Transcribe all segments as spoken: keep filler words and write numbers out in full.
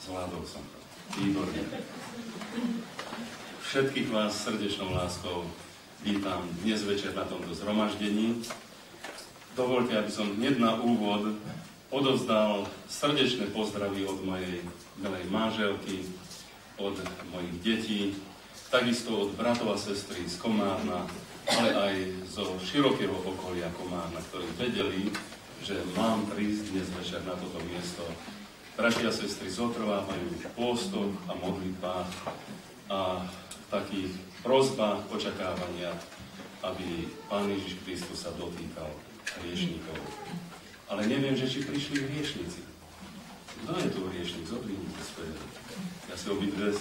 Zvládol som to. Výborne. Všetkých vás srdečnou láskou vítam dnes večer na tomto zhromaždení. Dovoľte, aby som hneď na úvod odovzdal srdečné pozdravy od mojej milej manželky, od mojich detí, takisto od bratov a sestry z Komárna, ale aj zo širokého okolia Komárna, ktorí vedeli, že mám prísť dnes večer na toto miesto. Bratia a sestry zotrvávajú v pôstoch a modlitbách a v takých prosbách, očakávania, aby Pán Ježiš Kristus sa dotýkal hriešnikov. Ale neviem, že či prišli hriešnici. Kto je tu hriešnik? Zodvihnite späť. Ja si obidve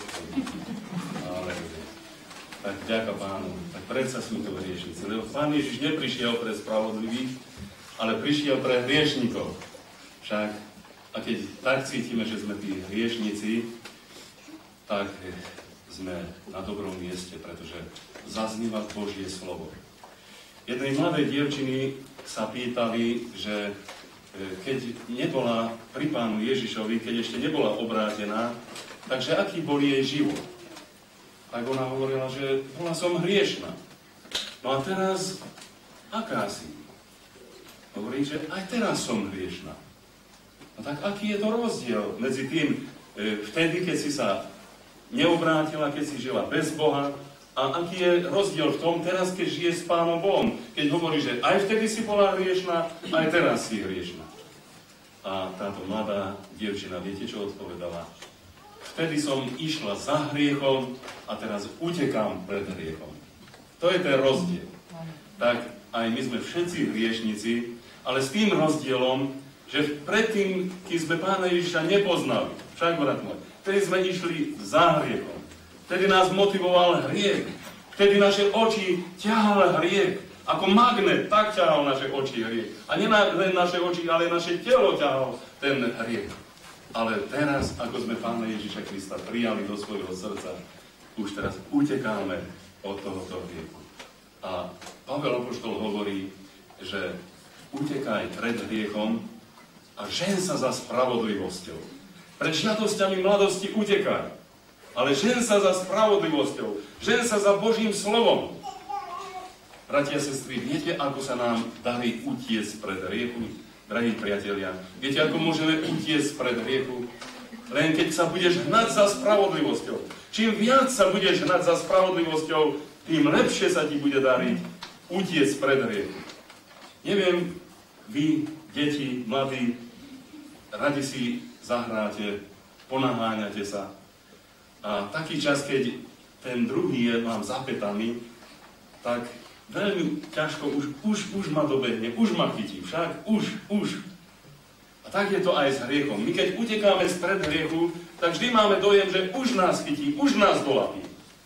ale tak ďaká Pánu. Tak predsa sme tu hriešnici. Lebo Pán Ježiš neprišiel pre spravodlivých, ale prišiel pre hriešnikov. Však a keď tak cítime, že sme tí hriešnici, tak sme na dobrom mieste, pretože zaznieva Božie slovo. Jednej mladej dievčiny sa pýtali, že keď nebola pri Pánu Ježišovi, keď ešte nebola obrátená, takže aký bol jej život? Tak ona hovorila, že bola som hriešna. No a teraz, aká si? Hovorí, že aj teraz som hriešna. No tak aký je to rozdiel medzi tým, e, vtedy, keď si sa neobrátila, keď si žila bez Boha, a aký je rozdiel v tom teraz, keď žije s Pánom Bohom, keď hovorí, že aj vtedy si bola hriešna, aj teraz si hriešna. A táto mladá dievčina, viete, čo odpovedala? Vtedy som išla za hriechom a teraz utekám pred hriechom. To je ten rozdiel. Tak aj my sme všetci hriešnici, ale s tým rozdielom, že predtým, keď sme Pána Ježiša nepoznali, však brat môj, vtedy sme išli za hriechom. Vtedy nás motivoval hriech. Vtedy naše oči ťahal hriech. Ako magnet, tak ťahal naše oči hriech. A nie len naše oči, ale naše telo ťahal ten hriech. Ale teraz, ako sme Pána Ježiša Krista prijali do svojho srdca, už teraz utekáme od tohoto hriechu. A Pavel apoštol hovorí, že utekaj pred hriechom, a žen sa za spravodlivosťou. Pred žiadosťami mladosti utekaj. Ale žen sa za spravodlivosťou. Žen sa za Božím slovom. Bratia a sestry, viete, ako sa nám darí utiecť pred hriechu? Drahí priatelia, viete, ako môžeme utiecť pred hriechu? Len keď sa budeš hnať za spravodlivosťou. Čím viac sa budeš hnať za spravodlivosťou, tým lepšie sa ti bude dariť utiecť pred hriechu. Neviem, vy, deti, mladí, radi si zahráte, ponaháňate sa. A taký čas, keď ten druhý je vám zapätaný, tak veľmi ťažko, už, už, už ma dobehne, už ma chytí, však, už, už. A tak je to aj s hriechom. My keď utekáme spred hriechu, tak vždy máme dojem, že už nás chytí, už nás dolapí.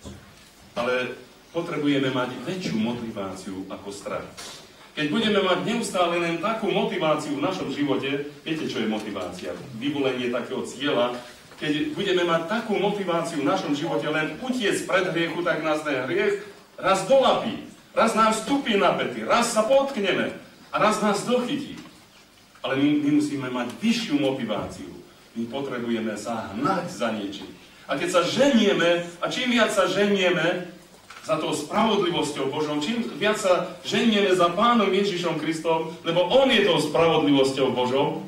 Ale potrebujeme mať väčšiu motiváciu ako strach. Keď budeme mať neustále len takú motiváciu v našom živote, viete, čo je motivácia? Vyvolenie takého cieľa. Keď budeme mať takú motiváciu v našom živote len utiecť pred hriechu, tak nás ten hriech raz dolapí, raz nám vstupí na pety, raz sa potkneme a raz nás dochytí. Ale my, my musíme mať vyššiu motiváciu. My potrebujeme sa hnať za niečím. A keď sa ženieme, a čím viac sa ženieme za tou spravodlivosťou Božou, čím viac sa ženieme za Pánom Ježišom Kristom, lebo On je tou spravodlivosťou Božou,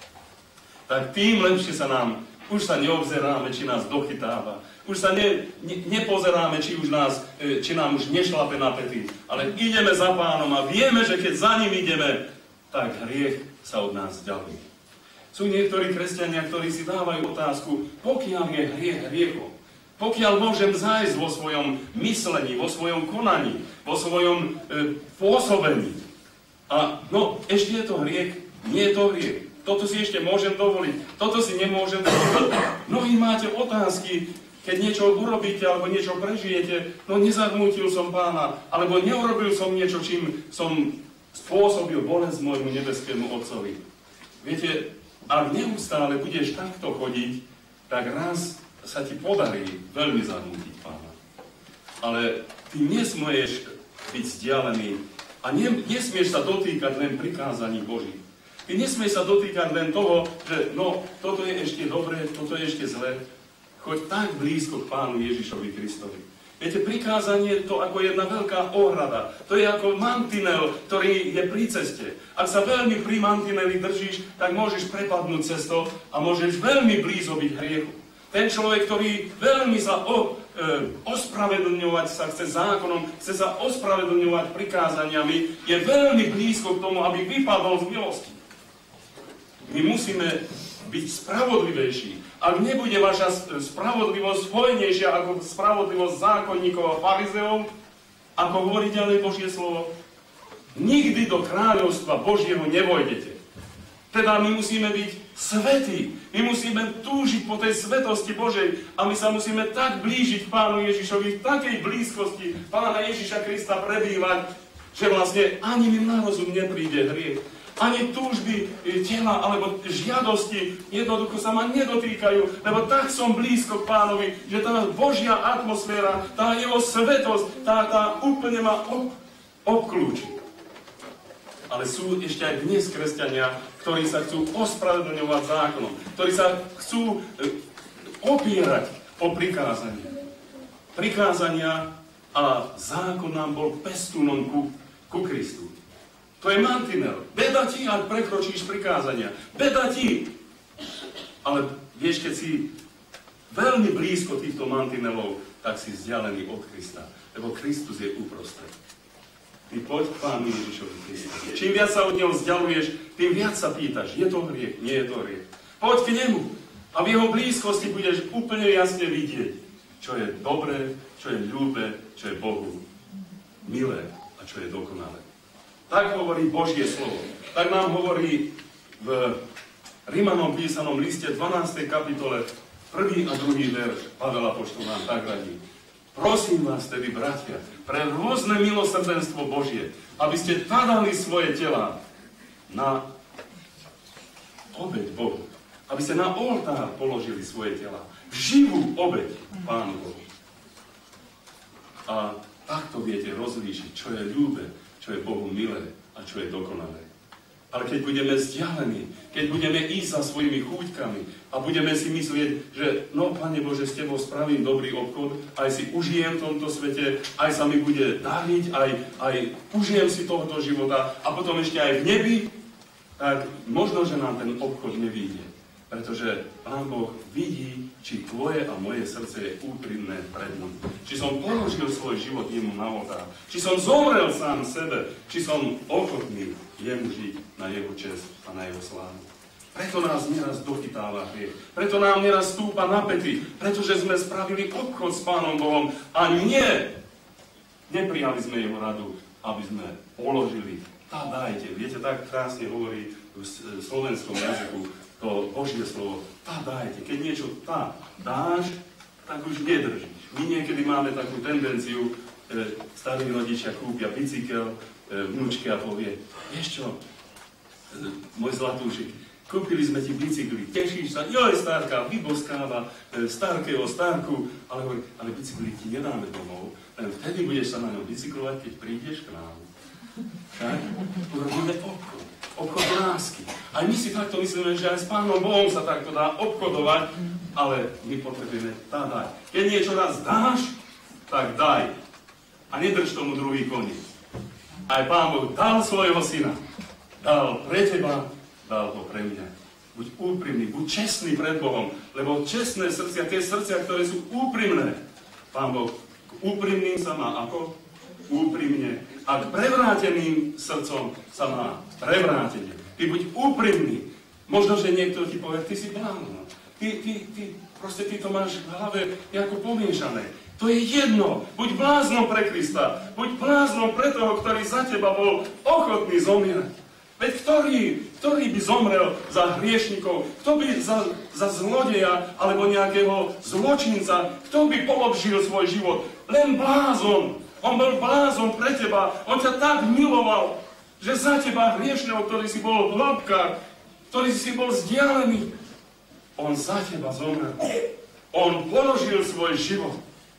tak tým lepšie sa nám, už sa neobzeráme, či nás dochytáva, už sa ne, ne, nepozeráme, či, už nás, či nám už nešlape na pety, ale ideme za Pánom a vieme, že keď za ním ideme, tak hriech sa od nás ďaluje. Sú niektorí kresťania, ktorí si dávajú otázku, pokiaľ je hriech hriechom, pokiaľ môžem zájsť vo svojom myslení, vo svojom konaní, vo svojom e, pôsobení. A no, ešte je to hriech? Nie je to hriech. Toto si ešte môžem dovoliť, toto si nemôžem dovoliť. Mnohí máte otázky, keď niečo urobíte alebo niečo prežijete, no nezarmútil som Pána, alebo neurobil som niečo, čím som spôsobil bolesť môjmu nebeskému Otcovi. Viete, ak neustále budeš takto chodiť, tak raz sa ti podarí veľmi zarmútiť Pána. Ale ty nesmieš byť vzdialený a nesmieš sa dotýkať len prikázaní Božích. Ty nesmieš sa dotýkať len toho, že no, toto je ešte dobré, toto je ešte zlé. Choď tak blízko k Pánu Ježišovi Kristovi. Viete, prikázanie je to ako jedna veľká ohrada. To je ako mantinel, ktorý je pri ceste. Ak sa veľmi pri mantineli držíš, tak môžeš prepadnúť cesto a môžeš veľmi blízo byť hriechu. Ten človek, ktorý veľmi sa o, e, ospravedlňovať sa chce zákonom, chce sa ospravedlňovať prikázaniami, je veľmi blízko k tomu, aby vypadol z milosti. My musíme byť spravodlivejší. Ak nebude vaša spravodlivosť hojnejšia ako spravodlivosť zákonníkov a farizeov, ako hovorí ďalej Božie slovo, nikdy do kráľovstva Božieho nevojdete. Teda my musíme byť svätí. My musíme túžiť po tej svetosti Božej a my sa musíme tak blížiť Pánu Ježišovi, v takej blízkosti Pána Ježiša Krista prebývať, že vlastne ani mi na rozum nepríde hriech. Ani túžby tela alebo žiadosti jednoducho sa ma nedotýkajú, lebo tak som blízko k Pánovi, že tá Božia atmosféra, tá jeho svetosť, tá, tá úplne ma ob, obklúči. Ale sú ešte aj dnes kresťania, ktorí sa chcú ospravedlňovať zákonom, ktorí sa chcú opierať o prikázania. Prikázania a zákon nám bol pestúnom ku, ku Kristu. To je mantinel. Beda ti, ak prekročíš prikázania. Beda ti. Ale vieš, keď si veľmi blízko týchto mantinelov, tak si vzdialený od Krista. Lebo Kristus je uprostred. Ty poď k Pánu Ježišovi Kristovi. Čím viac sa od neho vzdialuješ, tým viac sa pýtaš, je to hriech, nie je to hriech. Poď k nemu a v jeho blízkosti budeš úplne jasne vidieť, čo je dobré, čo je ľúbe, čo je Bohu milé a čo je dokonalé. Tak hovorí Božie slovo. Tak nám hovorí v Rimanom písanom liste dvanástej kapitole prvý a druhý verš. Pavel apoštol nám tak radí. Prosím vás tedy, bratia, pre rôzne milosrdenstvo Božie, aby ste tadali svoje tela na obeť Bohu. Aby ste na oltár položili svoje tela. Živú obeť Pánu Bohu. A takto viete rozlíšiť, čo je ľúbe, čo je Bohu milé a čo je dokonalé. Ale keď budeme vzdialení, keď budeme ísť za svojimi chúťkami a budeme si myslieť, že no, Pane Bože, s Tebou spravím dobrý obchod, aj si užijem v tomto svete, aj sa mi bude dariť, aj, aj užijem si tohoto života a potom ešte aj v nebi, tak možno, že nám ten obchod nevyjde. Pretože Pán Boh vidí, či tvoje a moje srdce je úprimné pred ním. Či som položil svoj život jemu na oltár. Či som zomrel sám sebe. Či som ochotný jemu žiť na jeho česť a na jeho slávu. Preto nás neraz dochytáva hriech. Preto nám neraz stúpa na päty. Pretože sme spravili obchod s Pánom Bohom. A nie, neprijali sme jeho radu, aby sme položili. Tá dajte. Viete, tak krásne hovorí v slovenskom jazyku to Božie slovo, tá dajte. Keď niečo tá dáš, tak už nedržíš. My niekedy máme takú tendenciu, e, starí rodičia kúpia bicykel, e, vnúčke a povie, vieš čo, e, môj zlatúšik, kúpili sme ti bicykli, tešíš sa, joj, starka, vyboskáva, e, starkého, starku, ale hovorí, ale bicykli ti nedáme domov, len vtedy budeš sa na ňom bicyklovať, keď prídeš k nám. Tak? Urobíme obchod. Obchod lásky. Aj my si takto myslíme, že aj s Pánom Bohom sa takto dá obchodovať, ale my potrebujeme tá dať. Keď niečo raz dáš, tak daj. A nedrž tomu druhý koniec. Aj Pán Boh dal svojho syna. Dal pre teba, dal ho pre mňa. Buď úprimný, buď čestný pred Bohom, lebo čestné srdcia, tie srdcia, ktoré sú úprimné, Pán Boh k úprimným sa má ako? Úprimne. A k prevráteným srdcom sa má prevrátenie. Ty buď úprimný. Možno, že niekto ti povie, ty si blázon. Ty, ty, ty, proste ty to máš v hlave ako pomiešané. To je jedno. Buď bláznom pre Krista. Buď bláznom pre toho, ktorý za teba bol ochotný zomierať. Veď ktorý, ktorý by zomrel za hriešnikov? Kto by za, za zlodeja alebo nejakého zločinca? Kto by položil svoj život? Len blázon. On bol blázon pre teba. On ťa tak miloval, že za teba hriešného, ktorý si bol v hĺbkach, ktorý si bol vzdialený, on za teba zomrel. On položil svoj život.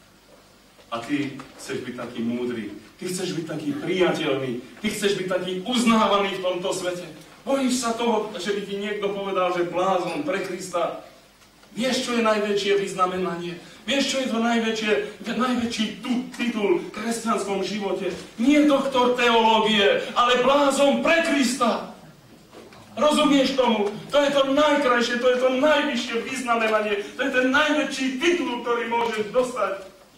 A ty chceš byť taký múdry. Ty chceš byť taký priateľný. Ty chceš byť taký uznávaný v tomto svete. Bojíš sa toho, že by ti niekto povedal, že blázon pre Krista. Vieš, čo je najväčšie vyznamenanie? Vieš, čo je to najväčšie, najväčší titul v kresťanskom živote? Nie doktor teológie, ale blázon pre Krista. Rozumieš tomu? To je to najkrajšie, to je to najvyššie vyznamenanie, to je ten najväčší titul, ktorý môžeš dostať.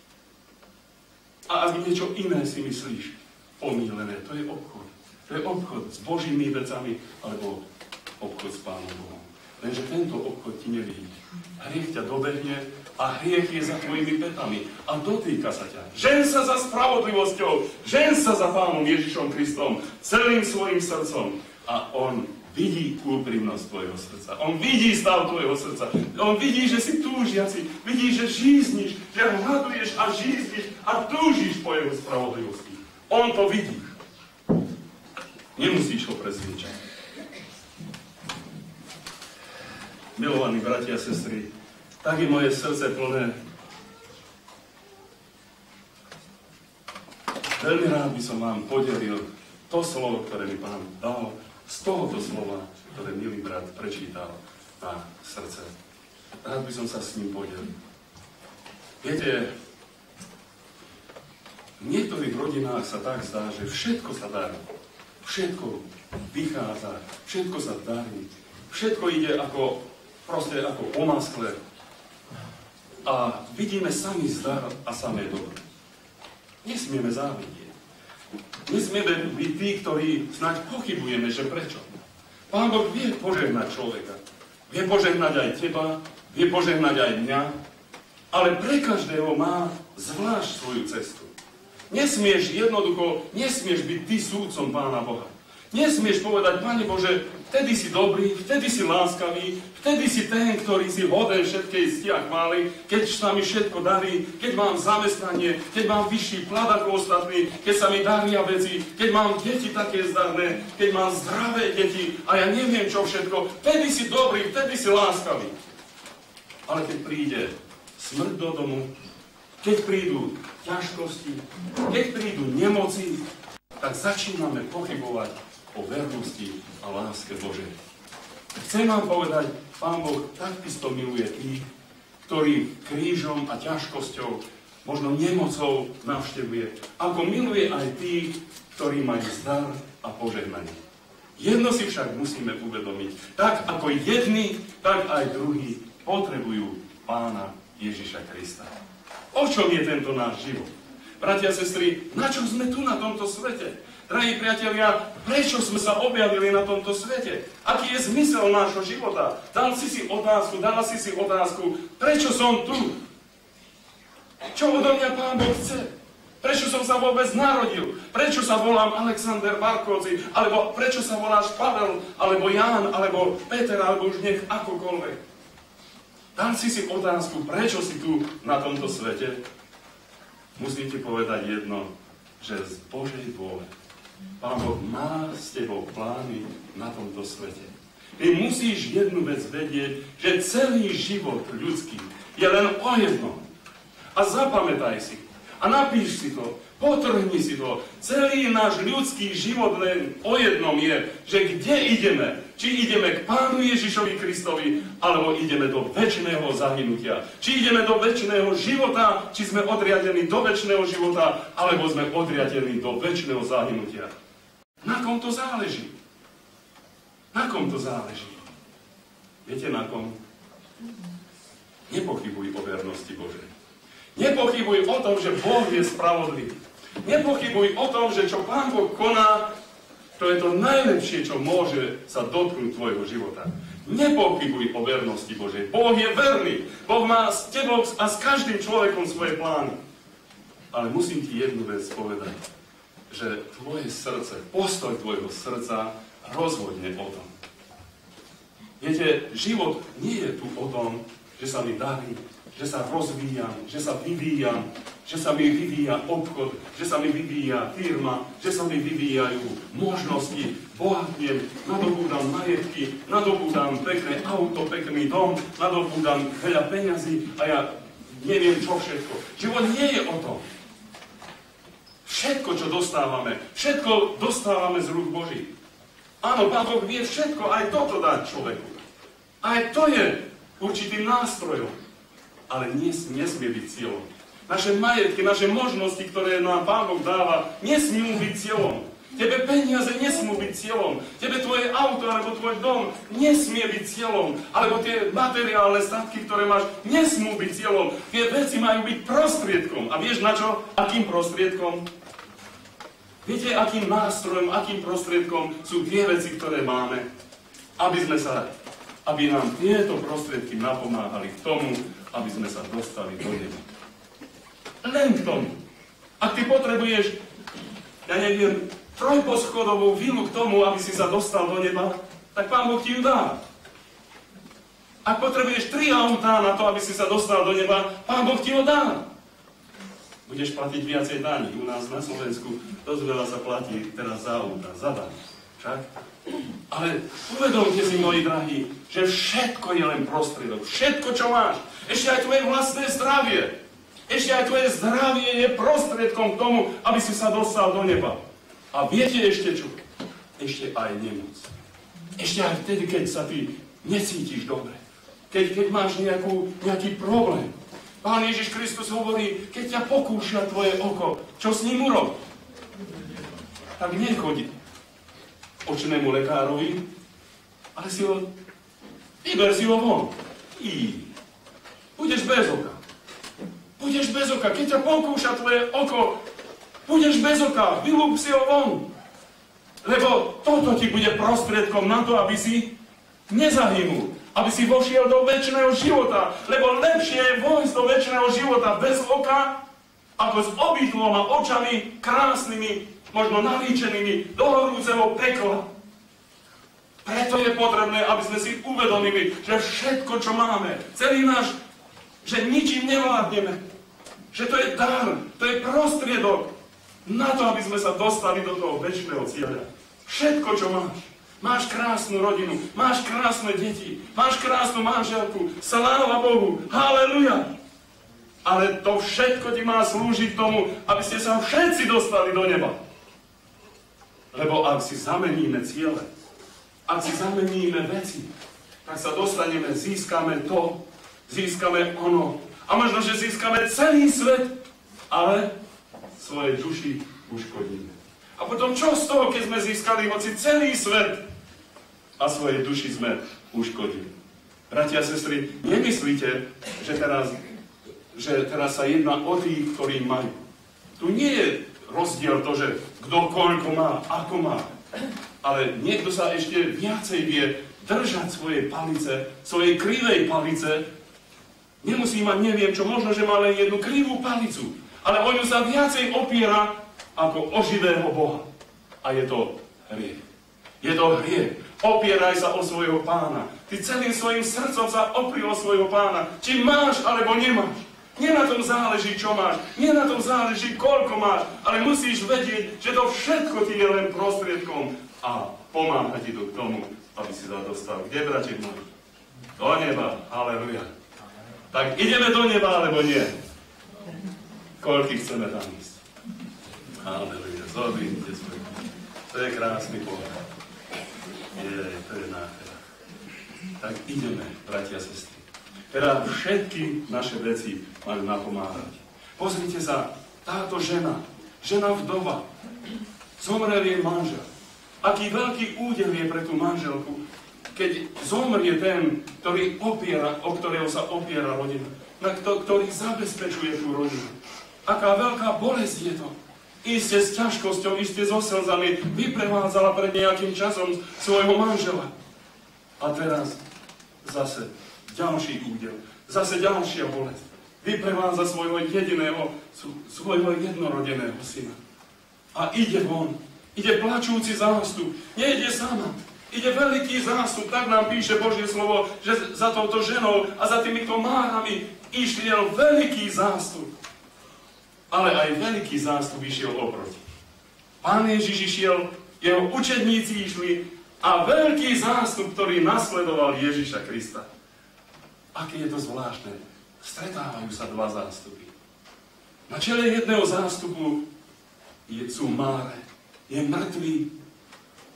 A ak niečo iné si myslíš, pomílené, to je obchod. To je obchod s Božími vecami, alebo obchod s Pánom Bohom. Lenže tento obchod ti nevidí. Hriech ťa dobehne a hriech je za tvojimi petami a dotýka sa ťa. Žen sa za spravodlivosťou, žen sa za Pánom Ježišom Kristom, celým svojim srdcom. A on vidí úprimnosť tvojho srdca. On vidí stav tvojho srdca. On vidí, že si túžiaci. Vidí, že žízniš, že hľaduješ a žízniš a túžiš po jeho spravodlivosti. On to vidí. Nemusíš ho presviečať. Milovaní bratia a sestry, tak je moje srdce plné. Veľmi rád by som vám podelil to slovo, ktoré mi Pán dal, z tohoto slova, ktoré milý brat prečítal na srdce. Rád by som sa s ním podelil. Viete, v niektorých rodinách sa tak zdá, že všetko sa darí. Všetko vychádza, všetko sa darí. Všetko ide ako, proste ako po maskle. A vidíme sami zdar a samé dobro. Nesmieme závidieť. Nesmieme byť tí, ktorí snáď pochybujeme, že prečo. Pán Boh vie požehnať človeka. Vie požehnať aj teba, vie požehnať aj mňa, ale pre každého má zvlášť svoju cestu. Nesmieš jednoducho, nesmieš byť ty súdcom Pána Boha. Nesmieš povedať, Pane Bože, vtedy si dobrý, vtedy si láskavý, vtedy si ten, ktorý si hoden všetkej cti a chvály, keď sa mi všetko darí, keď mám zamestnanie, keď mám vyšší plat ako ostatní, keď sa mi daria veci, keď mám deti také zdarné, keď mám zdravé deti a ja neviem čo všetko, vtedy si dobrý, vtedy si láskavý. Ale keď príde smrť do domu, keď prídu ťažkosti, keď prídu nemoci, tak začíname pochybovať o vernosti a láske Božej. Chcem vám povedať, Pán Boh takisto miluje tých, ktorí krížom a ťažkosťou, možno nemocou navštevuje, ako miluje aj tých, ktorí majú zdar a požehnanie. Jedno si však musíme uvedomiť, tak ako jedni, tak aj druhí potrebujú Pána Ježiša Krista. O čom je tento náš život? Bratia a sestry, na čo sme tu na tomto svete? Drahí priatelia, prečo sme sa objavili na tomto svete? Aký je zmysel nášho života? Dal si si otázku, dala si si otázku, prečo som tu? Čo odo mňa Pán Boh chce? Prečo som sa vôbec narodil? Prečo sa volám Alexander Barkovci? Alebo prečo sa voláš Pavel? Alebo Ján? Alebo Peter? Alebo už nech akokoľvek? Dal si si otázku, prečo si tu na tomto svete? Musím ti povedať jedno, že z Božej vôle Pán Boh má s tebou plány na tomto svete. Ty musíš jednu vec vedieť, že celý život ľudský je len o jednom. A zapamätaj si. A napíš si to. Potrhni si to. Celý náš ľudský život len o jednom je, že kde ideme. Či ideme k Pánu Ježišovi Kristovi, alebo ideme do večného zahynutia. Či ideme do večného života, či sme odriadení do večného života, alebo sme odriadení do večného zahynutia. Na kom to záleží? Na kom to záleží? Viete na kom? Nepochybuj o vernosti Božej. Nepochybuj o tom, že Boh je spravodlivý. Nepochybuj o tom, že čo Pán Boh koná, to je to najlepšie, čo môže sa dotknúť tvojho života. Nepochybuj o vernosti Božej. Boh je verný. Boh má s tebou a s každým človekom svoje plány. Ale musím ti jednu vec povedať, že tvoje srdce, postoj tvojho srdca rozhodne o tom. Viete, život nie je tu o tom, že sa mi darí, že sa rozvíjam, že sa vyvíjam, že sa mi vyvíja obchod, že sa mi vyvíja firma, že sa mi vyvíjajú možnosti, bohatnem, nadobúdam majetky, nadobúdam pekné auto, pekný dom, nadobúdam veľa peňazí a ja neviem čo všetko. Život nie je o tom. Všetko, čo dostávame, všetko dostávame z rúk Božích. Áno, Pán Boh vie všetko, aj toto dať človeku. Aj to je určitým nástrojom. Ale nesmie, nesmie byť cieľom. Naše majetky, naše možnosti, ktoré nám Pán Boh dáva, nesmú byť cieľom. Tebe peniaze nesmú byť cieľom. Tebe tvoje auto alebo tvoj dom nesmie byť cieľom. Alebo tie materiálne statky, ktoré máš, nesmú byť cieľom. Tie veci majú byť prostriedkom. A vieš na čo? Akým prostriedkom? Viete, akým nástrojom, akým prostriedkom sú tie veci, ktoré máme? Aby sme sa, aby nám tieto prostriedky napomáhali k tomu, aby sme sa dostali do neba. Len k tomu. Ak ty potrebuješ, ja neviem, trojposchodovú vilu k tomu, aby si sa dostal do neba, tak Pán Boh ti ju dá. Ak potrebuješ tri autá na to, aby si sa dostal do neba, Pán Boh ti ho dá. Budeš platiť viacej daní. U nás na Slovensku dosť veľa sa platí teraz za autá, za daň. Však? Ale uvedomte si, moji drahí, že všetko je len prostriedok. Všetko, čo máš. Ešte aj tvoje vlastné zdravie. Ešte aj tvoje zdravie je prostriedkom k tomu, aby si sa dostal do neba. A viete ešte čo? Ešte aj nemoc. Ešte aj vtedy, keď sa ty necítiš dobre. Keď, keď máš nejakú, nejaký problém. Pán Ježiš Kristus hovorí, keď ťa pokúša tvoje oko, čo s ním urob? Tak nechoď očnému lekárovi, ale si ho, vyber si ho von. I budeš bez oka. Budeš bez oka. Keď ťa pokúša tvoje oko, budeš bez oka, vylúb si ho von. Lebo toto ti bude prostriedkom na to, aby si nezahynul. Aby si vošiel do večného života. Lebo lepšie je vojsť do večného života bez oka, ako s obidvoma očami krásnymi, možno nalíčenými do horúceho pekla. Preto je potrebné, aby sme si uvedomili, že všetko, čo máme, celý náš, že ničím nevládneme. Že to je dar, to je prostriedok na to, aby sme sa dostali do toho večného cieľa. Všetko, čo máš. Máš krásnu rodinu, máš krásne deti, máš krásnu manželku, sláva Bohu, haleluja. Ale to všetko ti má slúžiť tomu, aby ste sa všetci dostali do neba. Lebo ak si zameníme ciele, ak si zameníme veci, tak sa dostaneme, získame to, získame ono. A možno, že získame celý svet, ale svojej duši uškodíme. A potom čo z toho, keď sme získali hoci celý svet a svojej duši sme uškodili? Bratia a sestry, nemyslíte, že teraz, že teraz sa jedná o tých, ktorí majú. Tu nie je rozdiel to, že kto koľko má, ako má. Ale niekto sa ešte viacej vie držať svojej palice, svojej krivej palice. Nemusí mať neviem čo, možno, že má len jednu krivú palicu. Ale o ňu sa viacej opiera ako o živého Boha. A je to hriech. Je to hriech. Opieraj sa o svojho Pána. Ty celým svojim srdcom sa opri o svojho Pána. Či máš, alebo nemáš. Nie na tom záleží, čo máš. Nie na tom záleží, koľko máš. Ale musíš vedieť, že to všetko ti je len prostriedkom. A pomáha ti to k tomu, aby si sa dostal. Kde, bratia môj? Do neba. Halleluja. Tak ideme do neba, alebo nie? Koľký chceme tam ísť? Halleluja. Zodvínite svoj. To je krásny pohľad. Je, to je nádhera. Tak ideme, bratia a sestry. Teda všetky naše veci majú napomáhať. Pozrite sa, táto žena, žena vdova, zomrel jej manžel. Aký veľký údel je pre tú manželku, keď zomrie ten, ktorý opiera, o ktorého sa opiera rodina, na to, ktorý zabezpečuje tú rodinu. Aká veľká bolesť je to. Iste s ťažkosťou, iste so slzami vyprevádzala pred nejakým časom svojho manžela. A teraz zase ďalší údel, zase ďalšia bolesť. Vyprevádza svojho jediného, svojho jednorodeného syna. A ide von, ide plačúci zástup, nejde sama. Ide veľký zástup, tak nám píše Božie slovo, že za touto ženou a za týmito márami išiel veľký zástup. Ale aj veľký zástup išiel oproti. Pán Ježiš išiel, jeho učedníci išli a veľký zástup, ktorý nasledoval Ježiša Krista. Aké je to zvláštne. Stretávajú sa dva zástupy. Na čele jedného zástupu je, sú máre. Je mŕtvý.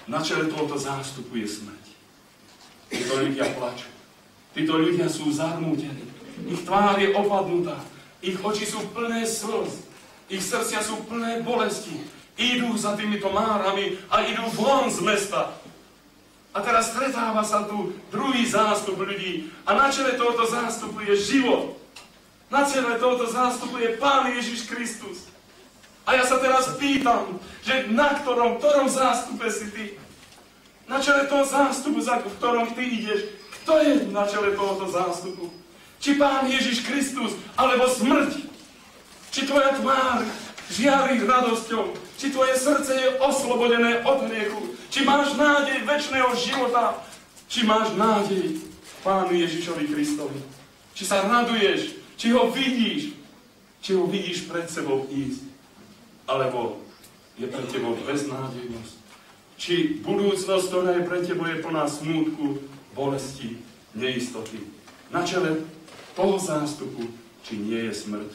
Na čele tohoto zástupu je smrť. Títo ľudia plačú. Títo ľudia sú zarmútení. Ich tvár je opadnutá. Ich oči sú plné slz. Ich srdcia sú plné bolesti. Idú za týmito márami a idú von z mesta. A teraz stretáva sa tu druhý zástup ľudí. A na čele tohoto zástupu je život. Na čele tohoto zástupu je Pán Ježiš Kristus. A ja sa teraz pýtam, že na ktorom, ktorom zástupe si ty? Na čele toho zástupu, za ktorom ty ideš, kto je na čele tohoto zástupu? Či Pán Ježiš Kristus, alebo smrť? Či tvoja tvár žiari radosťou? Či tvoje srdce je oslobodené od hriechu? Či máš nádej večného života? Či máš nádej Pánu Ježišovi Kristovi? Či sa raduješ? Či ho vidíš? Či ho vidíš pred sebou ísť? Alebo je pre tebou beznádejnosť? Či budúcnosť, ktorá je pre tebou, je plná smútku, bolesti, neistoty? Na čele toho zástupu, či nie je smrť?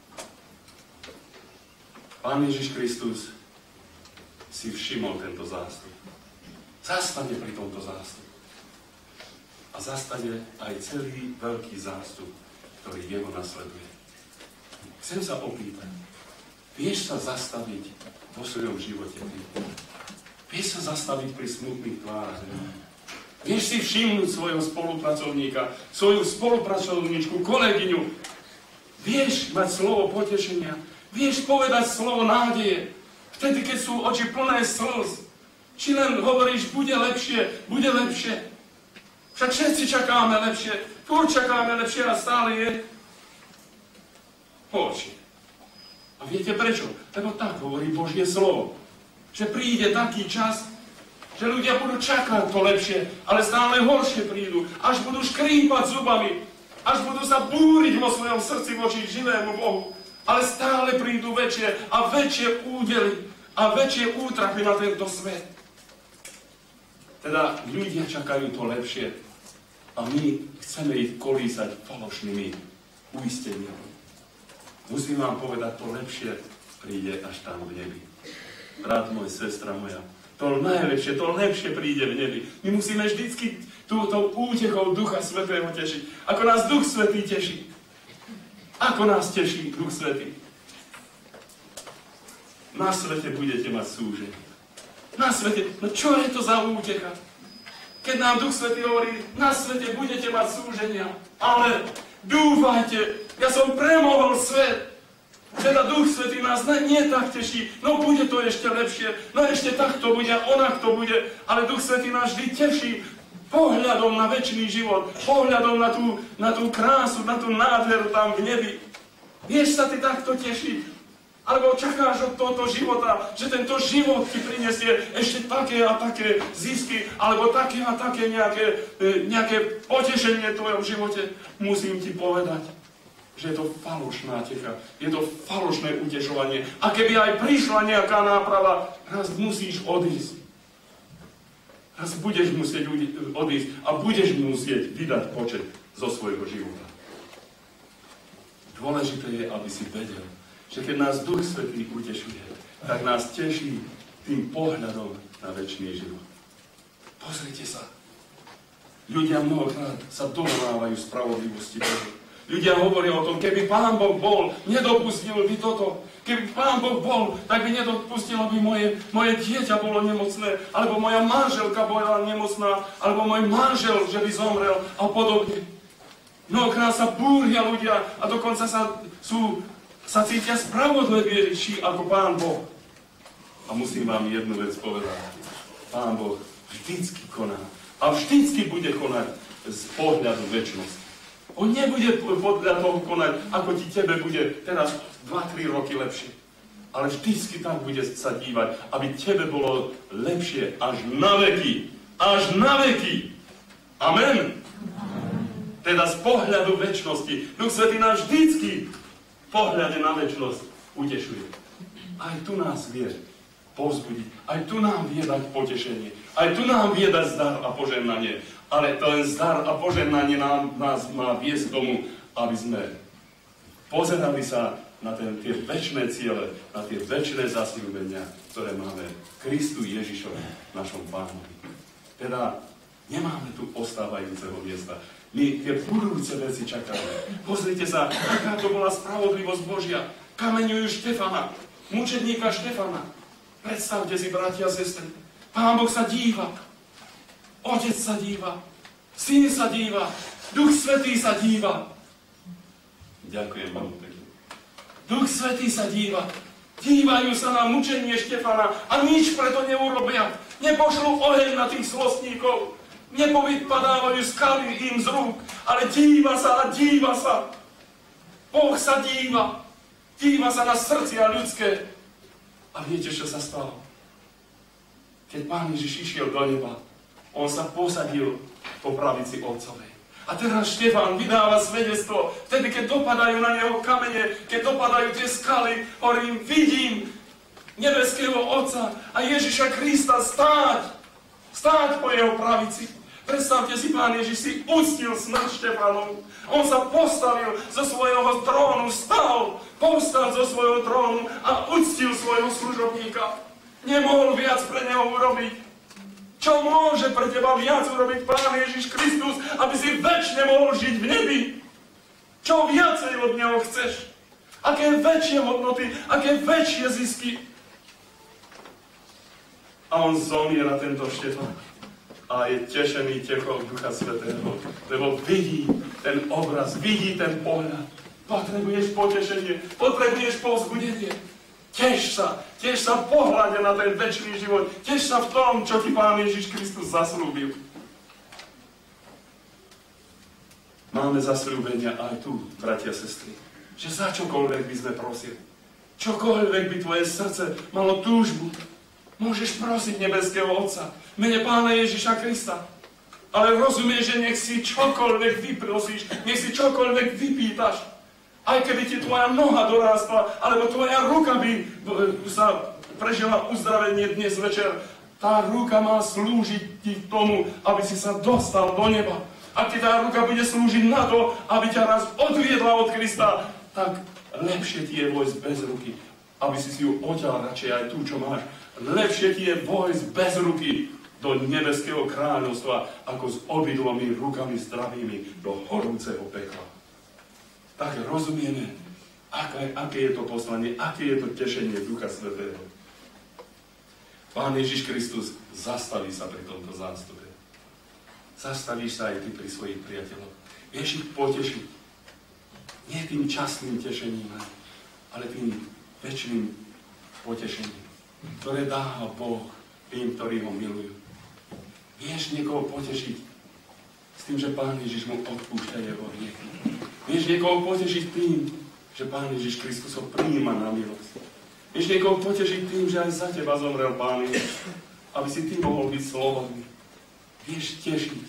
Pán Ježiš Kristus si všimol tento zástup. Zastane pri tomto zástupu. A zastane aj celý veľký zástup, ktorý jeho nasleduje. Chcem sa opýtať, vieš sa zastaviť vo svojom živote? Vieš sa zastaviť pri smutných tvárach? Vieš si všimnúť svojho spolupracovníka, svoju spolupracovníčku, kolegyňu? Vieš mať slovo potešenia? Vieš povedať slovo nádeje? Vtedy, keď sú oči plné slz? Či len hovoríš, bude lepšie, bude lepšie? Však všetci čakáme lepšie, furt čakáme lepšie a stále je horšie. A viete prečo? Lebo tak hovorí Božie slovo. Že príde taký čas, že ľudia budú čakať to lepšie, ale stále horšie prídu. Až budú škrípať zubami. Až budú sa búriť vo svojom srdci voči živému Bohu. Ale stále prídu väčšie a väčšie údely a väčšie útrapy na tento svet. Teda ľudia čakajú to lepšie a my chceme ich kolísať falošnými uisteniami. Musím vám povedať, to lepšie príde až tam v nebi. Brat môj, sestra moja, to najlepšie, to lepšie príde v nebi. My musíme vždycky túto útechou Ducha Svätého tešiť. Ako nás Duch Svätý teší. Ako nás teší Duch Svätý. Na svete budete mať súženie. Na svete, no čo je to za útecha? Keď nám Duch Svätý hovorí, na svete budete mať súženia. Ale dúfajte, ja som premohol svet. Teda Duch Svätý nás nie tak teší, no bude to ešte lepšie, no ešte takto bude, onak to bude, ale Duch Svätý nás vždy teší pohľadom na večný život, pohľadom na tú, na tú krásu, na tú nádheru tam v nebi. Vieš sa ty takto tešiť? Alebo čakáš od tohto života, že tento život ti prinesie ešte také a také zisky, alebo také a také nejaké, nejaké potešenie v tvojom živote? Musím ti povedať, že je to falošná techa, je to falošné utešovanie. A keby aj prišla nejaká náprava, raz musíš odísť. Raz budeš musieť odísť a budeš musieť vydať počet zo svojho života. Dôležité je, aby si vedel, že keď nás Duch Svätý utešuje, tak nás teší tým pohľadom na večný život. Pozrite sa. Ľudia mnohokrát sa dovolávajú spravodlivosti Božej. Ľudia hovoria o tom, keby Pán Boh bol, nedopustil by toto. Keby Pán Boh bol, tak by nedopustil, aby moje, moje dieťa bolo nemocné, alebo moja manželka bola nemocná, alebo môj manžel, že by zomrel a podobne. Mnohokrát sa búria ľudia a dokonca sa, sú, sa cítia spravodlivejší ako Pán Boh. A musím vám jednu vec povedať. Pán Boh vždycky koná. A vždycky bude konať z pohľadu večnosti. On nebude podľa toho konať, ako ti tebe bude teraz dva tri roky lepšie. Ale vždycky tam bude sa dívať, aby tebe bolo lepšie až na veky. Až na veky. Amen. Teda z pohľadu večnosti. Duch Svätý nás vždycky v pohľade na večnosť utešuje. Aj tu nás vie povzbudiť. Aj tu nám vie dať potešenie. Aj tu nám vie dať zdar a požehnanie. Ale ten zdar a požehnanie nám, nás má viesť k tomu, aby sme pozerali sa na ten, tie večné ciele, na tie večné zasľúbenia, ktoré máme Kristu Ježišovi, našom Pánovi. Teda nemáme tu ostávajúceho miesta. My tie budúce veci čakáme. Pozrite sa, aká to bola spravodlivosť Božia. Kameňujú Štefana, mučedníka Štefana. Predstavte si, bratia a sestry, Pán Boh sa díva, Otec sa díva, Syn sa díva, Duch Svätý sa díva. Ďakujem vám pekne. Duch Svätý sa díva. Dívajú sa na mučenie Štefana a nič preto neurobia. Nepošlú oheň na tých slostníkov. Nepovypadávajú skaly im z rúk, ale díva sa a díva sa. Boh sa díva. Díva sa na srdcia ľudské. A viete, čo sa stalo? Keď Pán Ježiš išiel do neba, on sa posadil po pravici Otcovej. A teraz Štefán vydáva svedectvo, vtedy, keď dopadajú na neho kamene, keď dopadajú tie skaly, hovorím, vidím nebeského Otca a Ježiša Krista stáť, stáť po jeho pravici. Predstavte si, Pán Ježiš si uctil smrť Štefánov. On sa postavil zo svojho trónu, stal, povstal zo svojho trónu a uctil svojho služobníka. Nemohol viac pre neho urobiť. Čo môže pre teba viac urobiť Pán Ježiš Kristus, aby si večne mohol žiť v nebi? Čo viacej od neho chceš? Aké väčšie hodnoty, aké väčšie zisky? A on zomiera, tento Štefan. A je tešený techou Ducha Svätého, lebo vidí ten obraz, vidí ten pohľad. Potrebuješ potešenie, potrebuješ povzbudenie. Teš sa, teš sa pohľade na ten večný život, teš sa v tom, čo ti Pán Ježiš Kristus zaslúbil. Máme zasľúbenia aj tu, bratia a sestry, že za čokoľvek by sme prosili, čokoľvek by tvoje srdce malo túžbu, môžeš prosiť nebeského Otca, v mene Pána Ježiša Krista. Ale rozumieš, že nech si čokoľvek vyprosíš, nech si čokoľvek vypýtaš, aj keby ti tvoja noha dorástla, alebo tvoja ruka by sa prežila uzdravenie dnes večer, tá ruka má slúžiť ti k tomu, aby si sa dostal do neba. Ak ti tá ruka bude slúžiť na to, aby ťa raz odviedla od Krista, tak lepšie ti je vojsť bez ruky, aby si si ju odtiaľ radšej aj tú, čo máš. Lepšie ti je vojsť bez ruky do nebeského kráľovstva, ako s obidvomi rukami zdravými do horúceho pekla. Tak rozumieme, aké, aké je to poslanie, aké je to tešenie Ducha Svätého. Pán Ježiš Kristus zastaví sa pri tomto zástupe. Zastavíš sa aj ty pri svojich priateľoch. Vieš ich potešiť. Nie tým časným tešením, ale tým večným potešením, ktoré dáva Boh tým, ktorí ho milujú. Vieš niekoho potešiť s tým, že Pán Ježiš mu odpúšťa jeho hriechy. Vieš niekoho potešiť tým, že Pán Ježiš Kristus ho prijíma na milosť. Vieš niekoho potešiť tým, že aj za teba zomrel Pán Ježiš, aby si ty mohol byť slobodný. Vieš tešiť.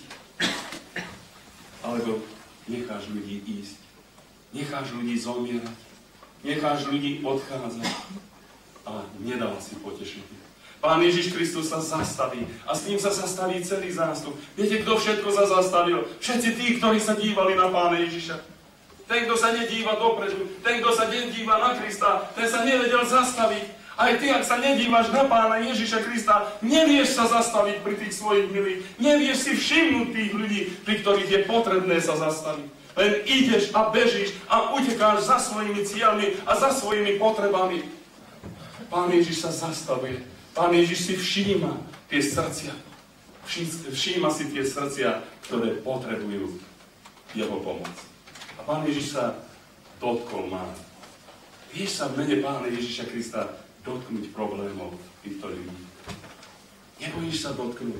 Alebo necháš ľudí ísť. Necháš ľudí zomierať. Necháš ľudí odchádzať. A nedal si potešenie. Pán Ježiš Kristus sa zastaví a s ním sa zastaví celý zástup. Viete, kto všetko sa zastavil? Všetci tí, ktorí sa dívali na Pána Ježiša. Ten, kto sa nedíva dopredu, ten, kto sa nedíva na Krista, ten sa nevedel zastaviť. Aj ty, ak sa nedívaš na Pána Ježiša Krista, nevieš sa zastaviť pri tých svojich milých. Nevieš si všimnúť tých ľudí, pri ktorých je potrebné sa zastaviť. Len ideš a bežíš a utekáš za svojimi cieľmi a za svojimi potrebami. Pán Ježiš sa zastavuje. Pán Ježiš si všíma tie srdcia. Všíma si tie srdcia, ktoré potrebujú jeho pomoc. A Pán Ježiš sa dotkol má. Vieš sa v mene Pána Ježiša Krista dotknúť problémov týchto ľudí. Nebojíš sa dotknúť.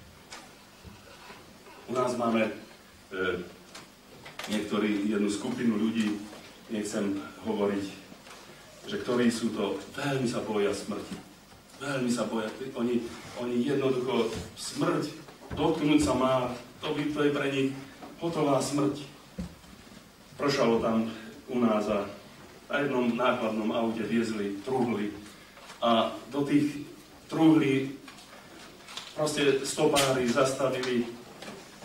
U nás máme e, niektorí, jednu skupinu ľudí, nechcem hovoriť, že ktorí sú to, veľmi sa boja smrti. Veľmi sa boja. Oni, oni jednoducho smrť, dotknúť sa má, to, by, to je pre nich hotová smrť. Pršalo tam u nás a na jednom nákladnom aute viezli truhly a do tých truhlí proste stopári zastavili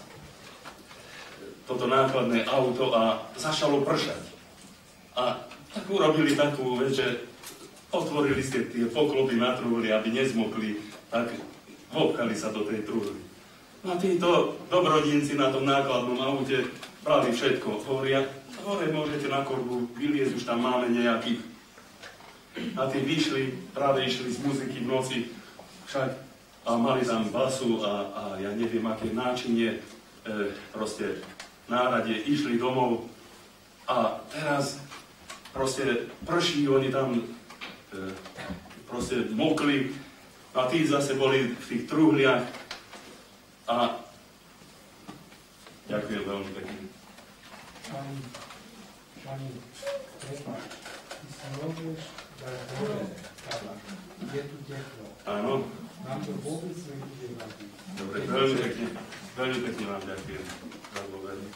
toto nákladné auto a začalo pršať. A tak urobili takú vec, že otvorili ste tie poklopy na truhli, aby nezmokli, tak vopchali sa do tej truhly. No a títo dobrodinci na tom nákladnom aute brali všetko. Hovoria, hore môžete na korbu vyliezť, už tam máme nejakých. A tí vyšli, práve išli z muziky v noci, však a mali tam basu a, a ja neviem, aké náčinie, e, proste nárade, išli domov a teraz proste prší, oni tam e, proste mokli a tí zase boli v tých truhliach a ďakujem veľmi pekne. Pani, pani, prepáč, ty sa rozumíš, že je tu teplo. Áno. Nám to vôbec nebude vadiť. Dobre, veľmi pekne, veľmi pekne vám ďakujem. Veľmi veľmi.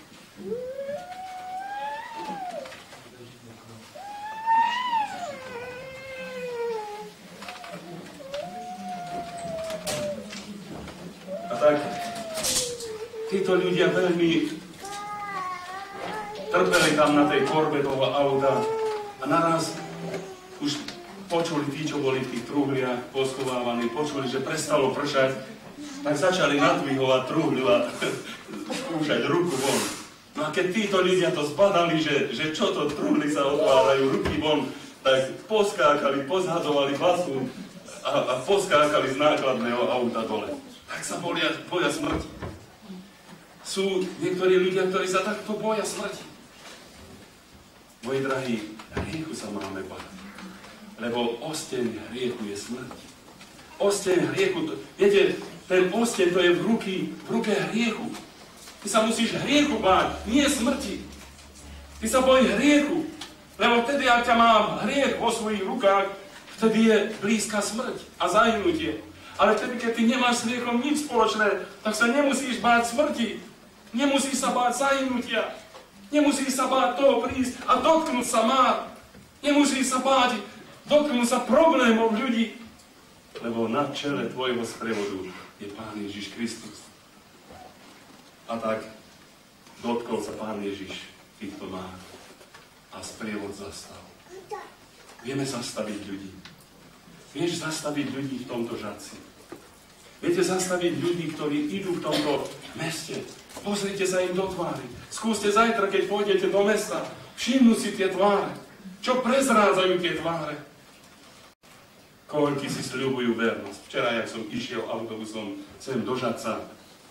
A tak, títo ľudia veľmi trpeli tam na tej korbe toho auta a naraz už počuli tí, čo boli v tých truhliach poschovávaní, počuli, že prestalo pršať, tak začali nadvihovať truhľu a skúšať ruku von. No a keď títo ľudia to zbadali, že, že čo to truhly sa otvárajú, ruky von, tak poskákali, pozhadzovali basu a, a poskákali z nákladného auta dole. Tak sa boja, boja smrti. Sú niektorí ľudia, ktorí sa takto boja smrti. Moji drahí, hriechu sa máme báť. Lebo osteň hriechu je smrť. Osteň hriechu, to, viete, ten osteň to je v, ruky, v ruke hriechu. Ty sa musíš hriechu báť, nie smrti. Ty sa boj hriechu, lebo vtedy, ak ťa má hriech vo svojich rukách, vtedy je blízka smrť a zahynutie. Ale vtedy, keď ty nemáš s hriechom nič spoločné, tak sa nemusíš báť smrti. Nemusíš sa báť zahynutia. Nemusíš sa báť toho prísť a dotknúť sa má. Nemusíš sa báť dotknúť sa problémov ľudí, lebo na čele tvojho sprievodu je Pán Ježiš Kristus. A tak dotkol sa Pán Ježiš týchto má a sprievod zastal. Vieme zastaviť ľudí. Vieš zastaviť ľudí v tomto Žatci. Viete zastaviť ľudí, ktorí idú v tomto meste. Pozrite sa im do tvári. Skúste zajtra, keď pôjdete do mesta, všimnú si tie tváre. Čo prezrádzajú tie tváre? Koľky si sľubujú vernosť. Včera, jak som išiel autobusom sem do Žatca,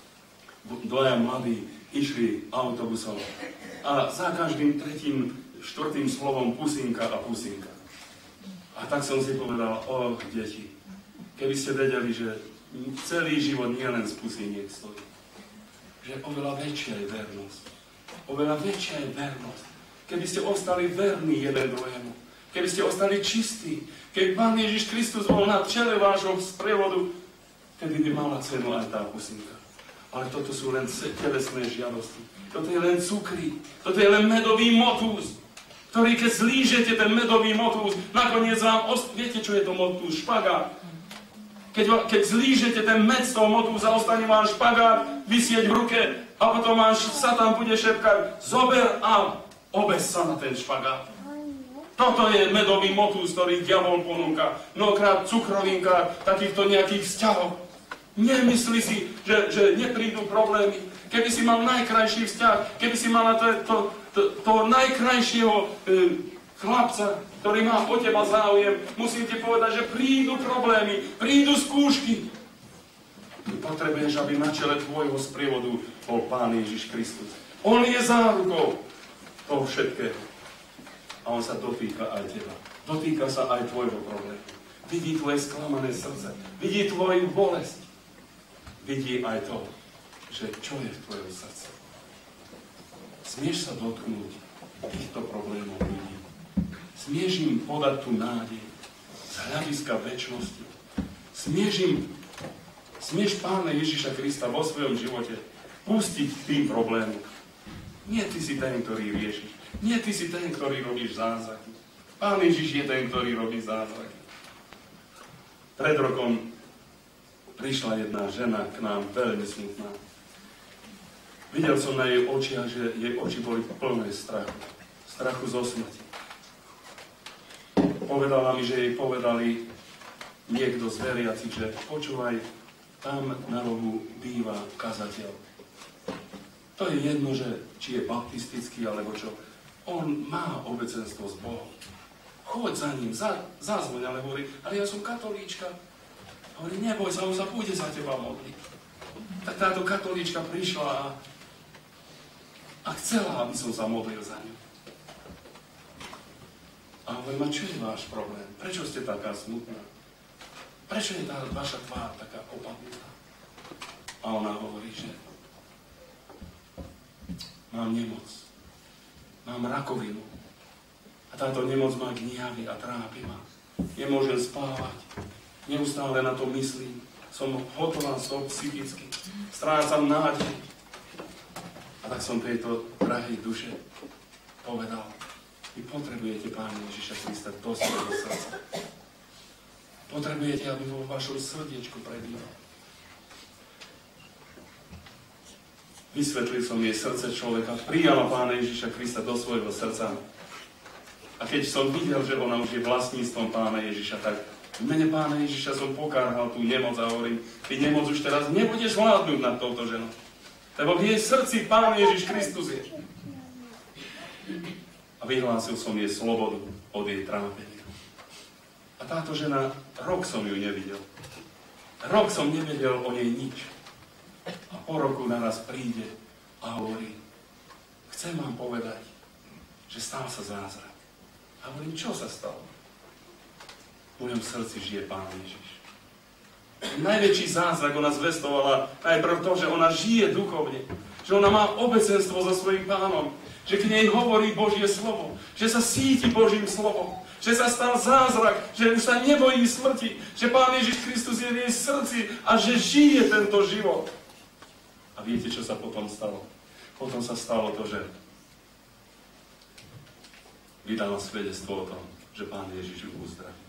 dvaja mladí išli autobusom a za každým tretím, štvrtým slovom pusinka a pusinka. A tak som si povedal, o, deti, keby ste vedeli, že celý život nie len z pusiniek stojí. Že oveľa väčšia je vernosť. Oveľa väčšia je vernosť. Keby ste ostali verní jeden druhému. Keby ste ostali čistí. Keby Pán Ježiš Kristus bol na čele vášho sprievodu, tedy by mala cenu aj tá pusinka. Ale toto sú len telesné žiadosti. Toto je len cukry. Toto je len medový motúz, ktorý keď zlížete ten medový motúz, nakoniec vám, ost... viete, čo je to motúz? Špagát. Keď, keď zlížete ten med z toho motúza, ostane vám špagát visieť v ruke a potom váš Satan bude šepkať, zober a obes sa na ten špagát. Toto je medový motúz, ktorý diabol ponúka. Mnohokrát cukrovinka, takýchto nejakých vzťahov. Nemyslí si, že, že neprídu problémy. Keby si mal najkrajší vzťah, keby si mal to, to, to, to najkrajšieho e, chlapca, ktorý má o teba záujem, musím ti povedať, že prídu problémy, prídu skúšky. Ty potrebuješ, aby na čele tvojho sprievodu bol Pán Ježiš Kristus. On je zárukou toho všetkého. A on sa dotýka aj teba. Dotýka sa aj tvojho problému. Vidí tvoje sklamané srdce. Vidí tvoju bolesť. Vidí aj to, že čo je v tvojom srdci. Smieš sa dotknúť týchto problémov ľudí. Smieš im podať tú nádej z hľadiska večnosti. Smieš im, smieš Pána Ježiša Krista vo svojom živote pustiť tým problémom. Nie ty si ten, ktorý riešiš. Nie ty si ten, ktorý robíš zázraky. Pán Ježiš je ten, ktorý robí zázraky. Pred rokom prišla jedna žena k nám veľmi smutná. Videl som na jej očiach, že jej oči boli plné strachu. Strachu zo smrti. Povedala mi, že jej povedali niekto z veriacich, že počúvaj, tam na rohu býva kazateľ. To je jedno, že či je baptistický, alebo čo. On má obecenstvo s Bohom. Choď za ním, za, zazvoň, ale hovorí, ale ja som katolíčka. Hovorí, neboj sa, on sa bude za teba modliť. Tak táto katolíčka prišla a, a chcela, aby som sa modlil za ňu. A hovorím, a čo je váš problém? Prečo ste taká smutná? Prečo je tá vaša tvár taká opadnutá? A ona hovorí, že mám nemoc. Mám rakovinu. A táto nemoc ma gniaví a trápi ma. Nemôžem spávať. Neustále na to myslím. Som hotová z toho psychicky. Strácam nádej. A tak som tejto drahej duše povedal, vy potrebujete Pána Ježiša Krista do svojho srdca. Potrebujete, aby vo vašom srdiečku prebýval. Vysvetlil som jej srdce človeka, prijala Pána Ježiša Krista do svojho srdca. A keď som videl, že ona už je vlastníctvom Pána Ježiša, tak v mene Pána Ježiša som pokárhal tú nemoc a hovorím, ty nemoc už teraz nebudeš vládnuť nad touto ženou. Lebo v jej srdci Pán Ježiš Kristus je. A vyhlásil som jej slobodu od jej trápenia. A táto žena, rok som ju nevidel. Rok som nevedel o nej nič. A po roku naraz príde a hovorí, chcem vám povedať, že stal sa zázrak. A hovorím, čo sa stalo? V mojom srdci žije Pán Ježiš. Najväčší zázrak ona zvestovala najprv to, že ona žije duchovne. Že ona má obecenstvo so svojím Pánom. Že k nej hovorí Božie slovo. Že sa síti Božím slovom. Že sa stal zázrak. Že už sa nebojí smrti. Že Pán Ježiš Kristus je v jej srdci a že žije tento život. A viete, čo sa potom stalo? Potom sa stalo to, že vydala svedectvo o tom, že Pán Ježiš ju uzdraví.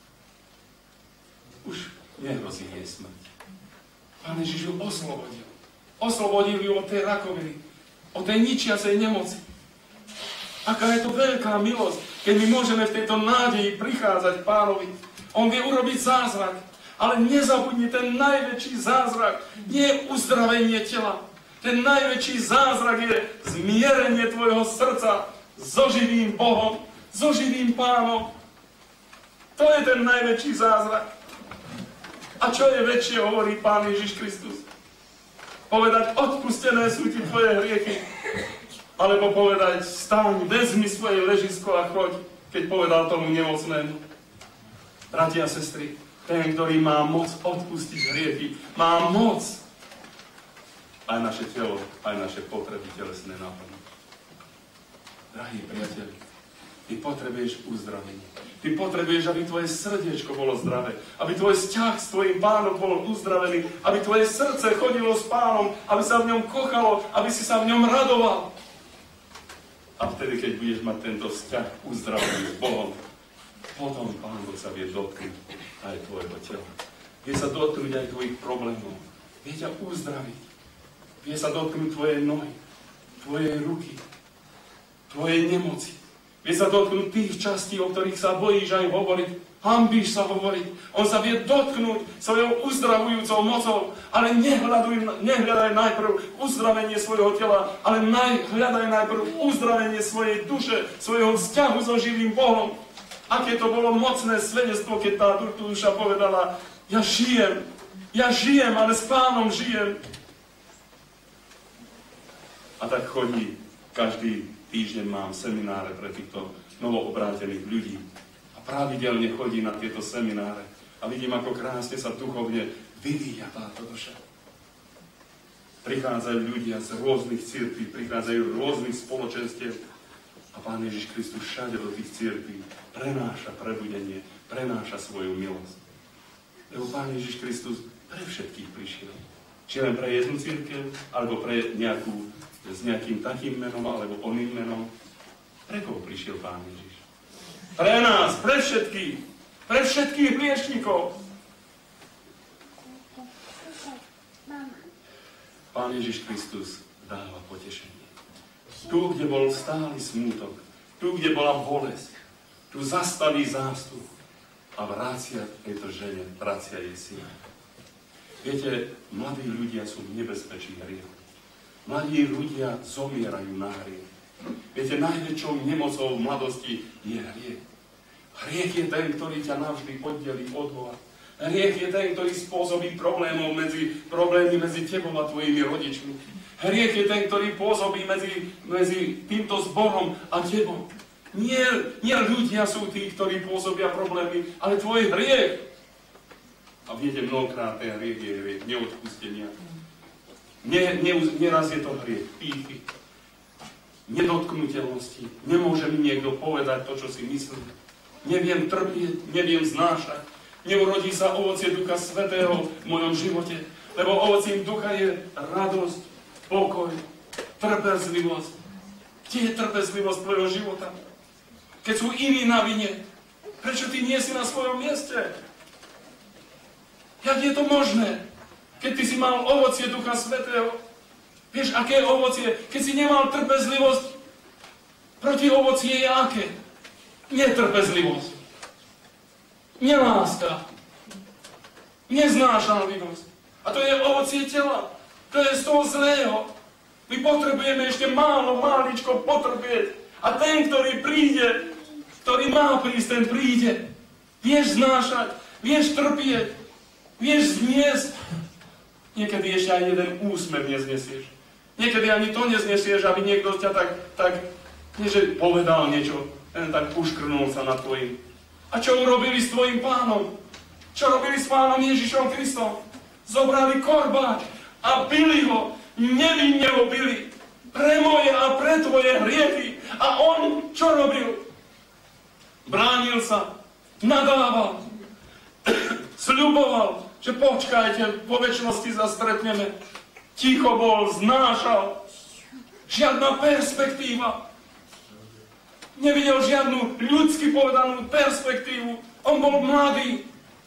Už nehrozí jej smrť. Pán Ježiš ju oslobodil. Oslobodil ju od tej rakoviny. Od tej ničiacej nemoci. Aká je to veľká milosť, keď my môžeme v tejto nádeji prichádzať k Pánovi. On vie urobiť zázrak. Ale nezabudni, ten najväčší zázrak nie je uzdravenie tela. Ten najväčší zázrak je zmierenie tvojho srdca so živým Bohom, so živým Pánom. To je ten najväčší zázrak. A čo je väčšie, hovorí Pán Ježiš Kristus? Povedať, odpustené sú ti tvoje hriechy. Alebo povedať, stáň, vezmi svoje ležisko a choď, keď povedal tomu nemocnému. Bratia a sestry, ten, ktorý má moc odpustiť hriechy, má moc aj naše telo, aj naše potreby telesné naplniť. Drahý priateľ, ty potrebuješ uzdravenie. Ty potrebuješ, aby tvoje srdiečko bolo zdravé, aby tvoj vzťah s tvojim Pánom bol uzdravený, aby tvoje srdce chodilo s Pánom, aby sa v ňom kochalo, aby si sa v ňom radoval. A vtedy, keď budeš mať tento vzťah uzdravený s Bohom, potom Pán Boh sa vie dotknúť aj tvojho tela. Vie sa dotknúť aj tvojich problémov. Vie ťa uzdraviť. Vie sa dotknúť tvoje nohy, tvoje ruky, tvoje nemoci. Vie sa dotknúť tých častí, o ktorých sa bojíš aj hovoriť. Hanbíš sa hovoriť. On sa vie dotknúť svojou uzdravujúcou mocou, ale nehľaduj, nehľadaj najprv uzdravenie svojho tela, ale naj, hľadaj najprv uzdravenie svojej duše, svojho vzťahu so živým Bohom. Aké to bolo mocné svedectvo, keď tá duša povedala, ja žijem, ja žijem, ale s Pánom žijem. A tak chodí, každý týždeň mám semináre pre týchto novoobrátených ľudí. A pravidelne chodí na tieto semináre. A vidím, ako krásne sa duchovne vyvíja táto duša. Prichádzajú ľudia z rôznych cirkví, prichádzajú z rôznych spoločenstiev. A Pán Ježiš Kristus všade do tých cirkví prenáša prebudenie, prenáša svoju milosť. Lebo Pán Ježiš Kristus pre všetkých prišiel. Či len pre jednu cirkev, alebo pre nejakú, s nejakým takým menom, alebo oným menom. Pre koho prišiel Pán Ježiš? Pre nás, pre všetkých. Pre všetkých hriešnikov. Pán Ježiš Kristus dáva potešenie. Tu, kde bol stály smútok, tu, kde bola bolesť, tu zastaví zástup a vrácia tejto žene, vracia jej syna. Viete, mladí ľudia sú v nebezpečí hriechu. Mladí ľudia zomierajú na hriech. Viete, najväčšou nemocou v mladosti je hriech. Hriech je ten, ktorý ťa navždy oddelí od Boha. Hriech je ten, ktorý spôsobí problémov medzi, problémy medzi tebou a tvojimi rodičmi. Hriech je ten, ktorý pôsobí medzi, medzi týmto zborom a tebou. Nie, nie ľudia sú tí, ktorí pôsobia problémy, ale tvoj hriech. A viete, mnohokrát ten hriech je hriech neodpustenia. Nie, nie, nieraz je to hriech pýchy, nedotknutelnosti. Nemôže mi niekto povedať to, čo si myslí. Neviem trpieť, neviem znášať. Neurodí sa ovocie Ducha Svätého v mojom živote, lebo ovocím Ducha je radosť, pokoj, trpezlivosť. Kde je trpezlivosť tvojho života? Keď sú iní na vine, prečo ty nie si na svojom mieste? Jak je to možné? Keď ty si mal ovocie Ducha Svätého, vieš, aké je ovocie? Keď si nemal trpezlivosť, proti ovocie je aké? Netrpezlivosť, neláska, neznášanlivosť. A to je ovocie tela. To je z toho zlého. My potrebujeme ešte málo, máličko potrpieť. A ten, ktorý príde, ktorý má prísť, ten príde. Vieš znášať, vieš trpieť, vieš zniesť. Niekedy ešte aj jeden úsmev neznesieš. Niekedy ani to neznesieš, aby niekto ťa tak, tak nie že povedal niečo, len tak uškrnul sa nad tvojim. A čo urobili s tvojim pánom? Čo robili s pánom Ježišom Kristom? Zobrali korbáč a bili ho, nevinne ho bili. Pre moje a pre tvoje hriechy. A on čo robil? Bránil sa, nadával, sľuboval, že počkajte, po večnosti sa stretneme. Ticho bol, znášal. Žiadna perspektíva. Nevidel žiadnu ľudsky povedanú perspektívu. On bol mladý.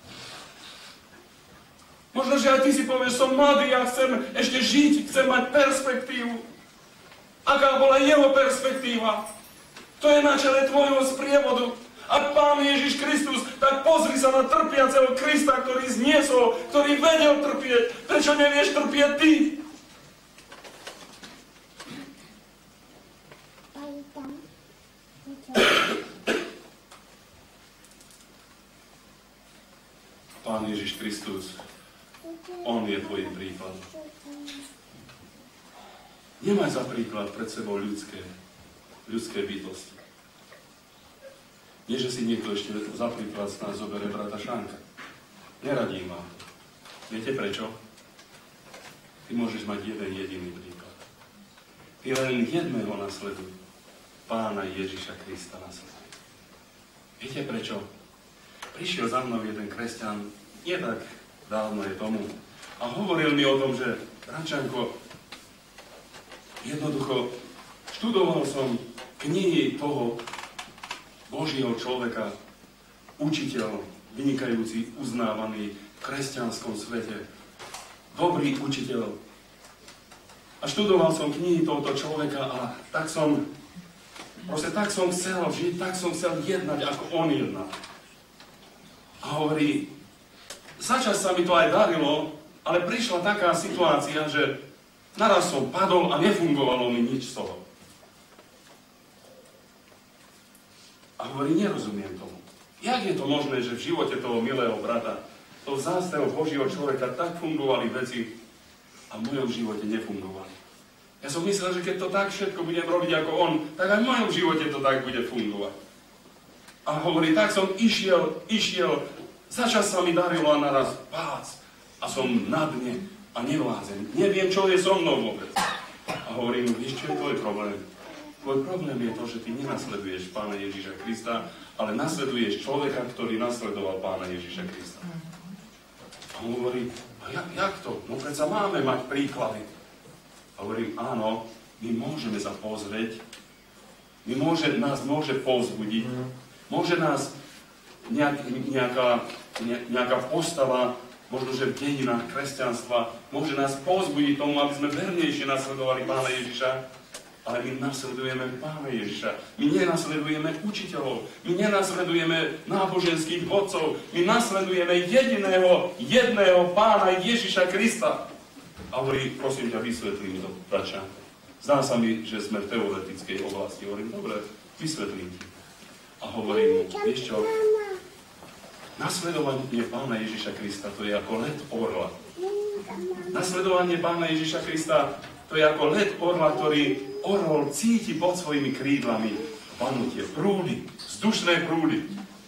Možno, že aj ty si povieš, som mladý, ja chcem ešte žiť, chcem mať perspektívu. Aká bola jeho perspektíva? To je na čele tvojho sprievodu. A Pán Ježiš Kristus, tak pozri sa na trpiaceho Krista, ktorý zniesol, ktorý vedel trpieť. Prečo nevieš trpieť ty? Pán Ježiš Kristus, on je tvojim príkladom. Nemaj za príklad pred sebou ľudské, ľudské bytosti. Nie, že si niekto ešte za príklad z nás zoberie brata Šanka. Neradím vám. Viete prečo? Ty môžeš mať jeden jediný príklad. Ty len jedného nasleduj. Pána Ježiša Krista nasleduj. Viete prečo? Prišiel za mnou jeden kresťan, nie tak dávno je tomu, a hovoril mi o tom, že Rančanko, jednoducho študoval som knihy toho Božieho človeka, učiteľ, vynikajúci, uznávaný v kresťanskom svete, dobrý učiteľ. A študoval som knihy tohoto človeka a tak som, proste tak som chcel žiť, tak som chcel jednať, ako on jednal. A hovorí, začas sa mi to aj darilo, ale prišla taká situácia, že naraz som padol a nefungovalo mi nič z toho. A hovorí, nerozumiem tomu. Jak je to možné, že v živote toho milého brata, toho vzácneho Božieho človeka tak fungovali veci a v mojom živote nefungovali. Ja som myslel, že keď to tak všetko budem robiť ako on, tak aj v mojom živote to tak bude fungovať. A hovorí, tak som išiel, išiel, začas sa mi darilo a naraz pác. A som na dne a nevládzem. Neviem, čo je so mnou vôbec. A hovorím, vieš, čo je tvoj problém? Tvoj problém je to, že ty nenasleduješ Pána Ježiša Krista, ale nasleduješ človeka, ktorý nasledoval Pána Ježiša Krista. A on hovorí, a jak, jak to? No predsa máme mať príklady. A hovorím, áno, my môžeme sa pozrieť, my môže, nás môže povzbudiť, môže nás nejak, nejaká, ne, nejaká postava, možno, že v dejinách kresťanstva, môže nás povzbudiť tomu, aby sme vernejšie nasledovali Pána Ježiša. Ale my nasledujeme Pána Ježiša. My nenasledujeme učiteľov. My nenasledujeme náboženských vodcov. My nasledujeme jediného, jedného Pána Ježiša Krista. A hovorí, prosím ťa, vysvetlím to, bratia. Zdá sa mi, že sme v teoretickej oblasti. Hovorím, dobre, vysvetlím ti. A hovorím, vieš čo? Nasledovanie Pána Ježiša Krista, to je ako let orla. Nasledovanie Pána Ježiša Krista, to je ako let orla, ktorý orol cíti pod svojimi krídlami vanutie, prúdy, vzdušné prúdy.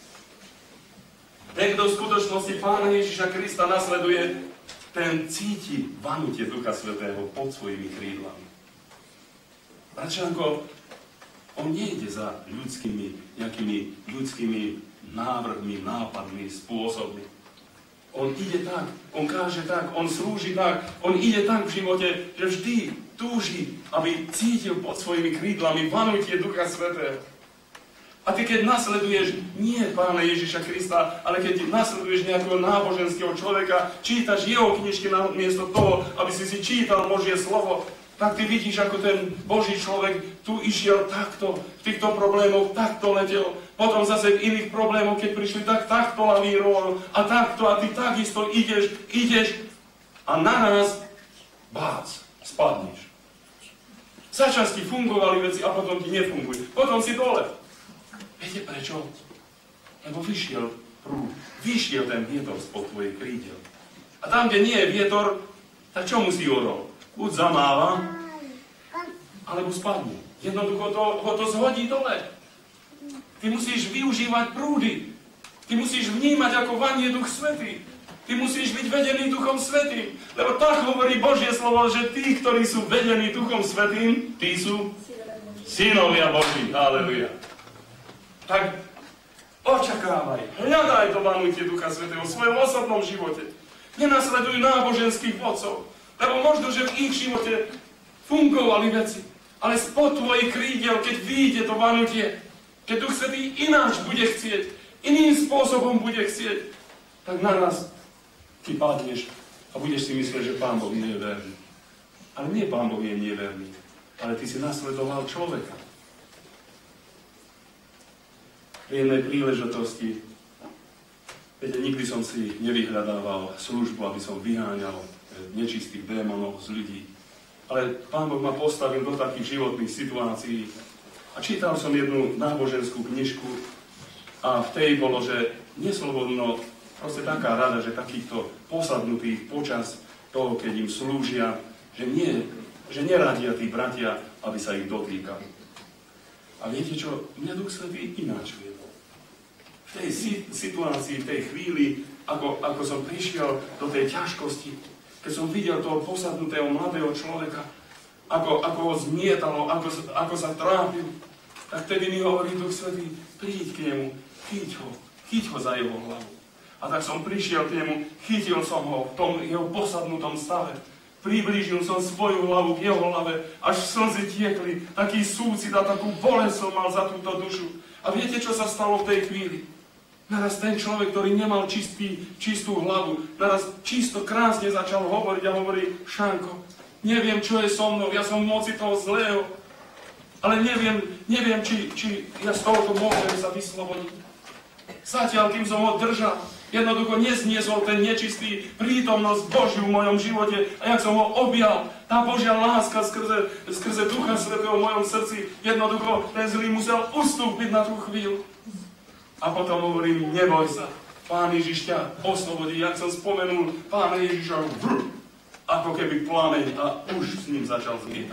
Ten, kto v skutočnosti Pána Ježiša Krista nasleduje, ten cíti vanutie Ducha Svätého pod svojimi krídlami. Bračanko, on nejde za ľudskými, nejakými ľudskými návrhmi, nápadmi, spôsobmi. On ide tak, on káže tak, on slúži tak, on ide tak v živote, že vždy túži, aby cítil pod svojimi krídlami vanutie Ducha Svätého. A ty keď nasleduješ nie Pána Ježiša Krista, ale keď nasleduješ nejakého náboženského človeka, čítaš jeho knižky namiesto toho, aby si si čítal Božie slovo, tak ty vidíš, ako ten Boží človek tu išiel takto, v týchto problémoch takto letel. Potom zase v iných problémoch, keď prišli, tak takto lavíroval a takto a ty takisto ideš, ideš a naraz bác, spadneš. Začas ti fungovali veci a potom ti nefungujú. Potom si dole. Viete prečo? Lebo vyšiel prúd, vyšiel ten vietor spod tvojej krídel. A tam, kde nie je vietor, tak čo musí orol? Buď zamáva, alebo spadne. Jednoducho to, ho to zhodí dole. Ty musíš využívať prúdy. Ty musíš vnímať, ako vanie Duch Svätý. Ty musíš byť vedený Duchom Svätým. Lebo tak hovorí Božie slovo, že tí, ktorí sú vedení Duchom Svätým, tí sú synovia Boží. Halleluja. Tak očakávaj, hľadaj to vanutie Ducha Svätého v svojom osobnom živote. Nenasleduj náboženských vodcov. Lebo možno, že v ich živote fungovali veci. Ale spod tvojich krídel, keď vyjde to vanutie, keď Duch Svätý ináč bude chcieť, iným spôsobom bude chcieť, tak naraz ty padneš a budeš si myslieť, že Pán Boh nie je verný. Ale nie Pán Boh je neverný, ale ty si nasledoval človeka. Pri jednej príležitosti, viete, nikdy som si nevyhľadával službu, aby som vyháňal nečistých démonov z ľudí. Ale Pán Boh ma postavil do takých životných situácií a čítal som jednu náboženskú knižku a v tej bolo, že neslobodno, proste taká rada, že takýchto posadnutých počas toho, keď im slúžia, že, nie, že neradia tí bratia, aby sa ich dotýkali. A viete čo? Mňa Duch Svätý ináč viedol. V tej situácii, v tej chvíli, ako, ako som prišiel do tej ťažkosti, keď som videl toho posadnutého mladého človeka, ako, ako ho zmietalo, ako, ako sa trápil, tak vtedy mi hovorí Duch Svätý, príď k nemu, chyť ho, chyť ho za jeho hlavu. A tak som prišiel k nemu, chytil som ho v tom jeho posadnutom stave, priblížil som svoju hlavu k jeho hlave, až slzy tiekli, taký súcit a takú bolesť som mal za túto dušu. A viete, čo sa stalo v tej chvíli? Naraz ten človek, ktorý nemal čistý, čistú hlavu, naraz čisto, krásne začal hovoriť a hovorí, Šanko, neviem, čo je so mnou, ja som v moci toho zlého, ale neviem, neviem, či, či ja z tohoto môžem sa vyslobodiť. Zatiaľ, kým som ho držal, jednoducho nezniesol ten nečistý prítomnosť Božiu v mojom živote a jak som ho objal, tá Božia láska skrze, skrze Ducha Svätého v mojom srdci, jednoducho ten zlý musel ustúpiť na tú chvíľu. A potom hovorím, neboj sa, Pán Ježiš ťa oslobodí. Jak som spomenul Pána Ježiša, vrr, ako keby plameň a už s ním začal zmietať.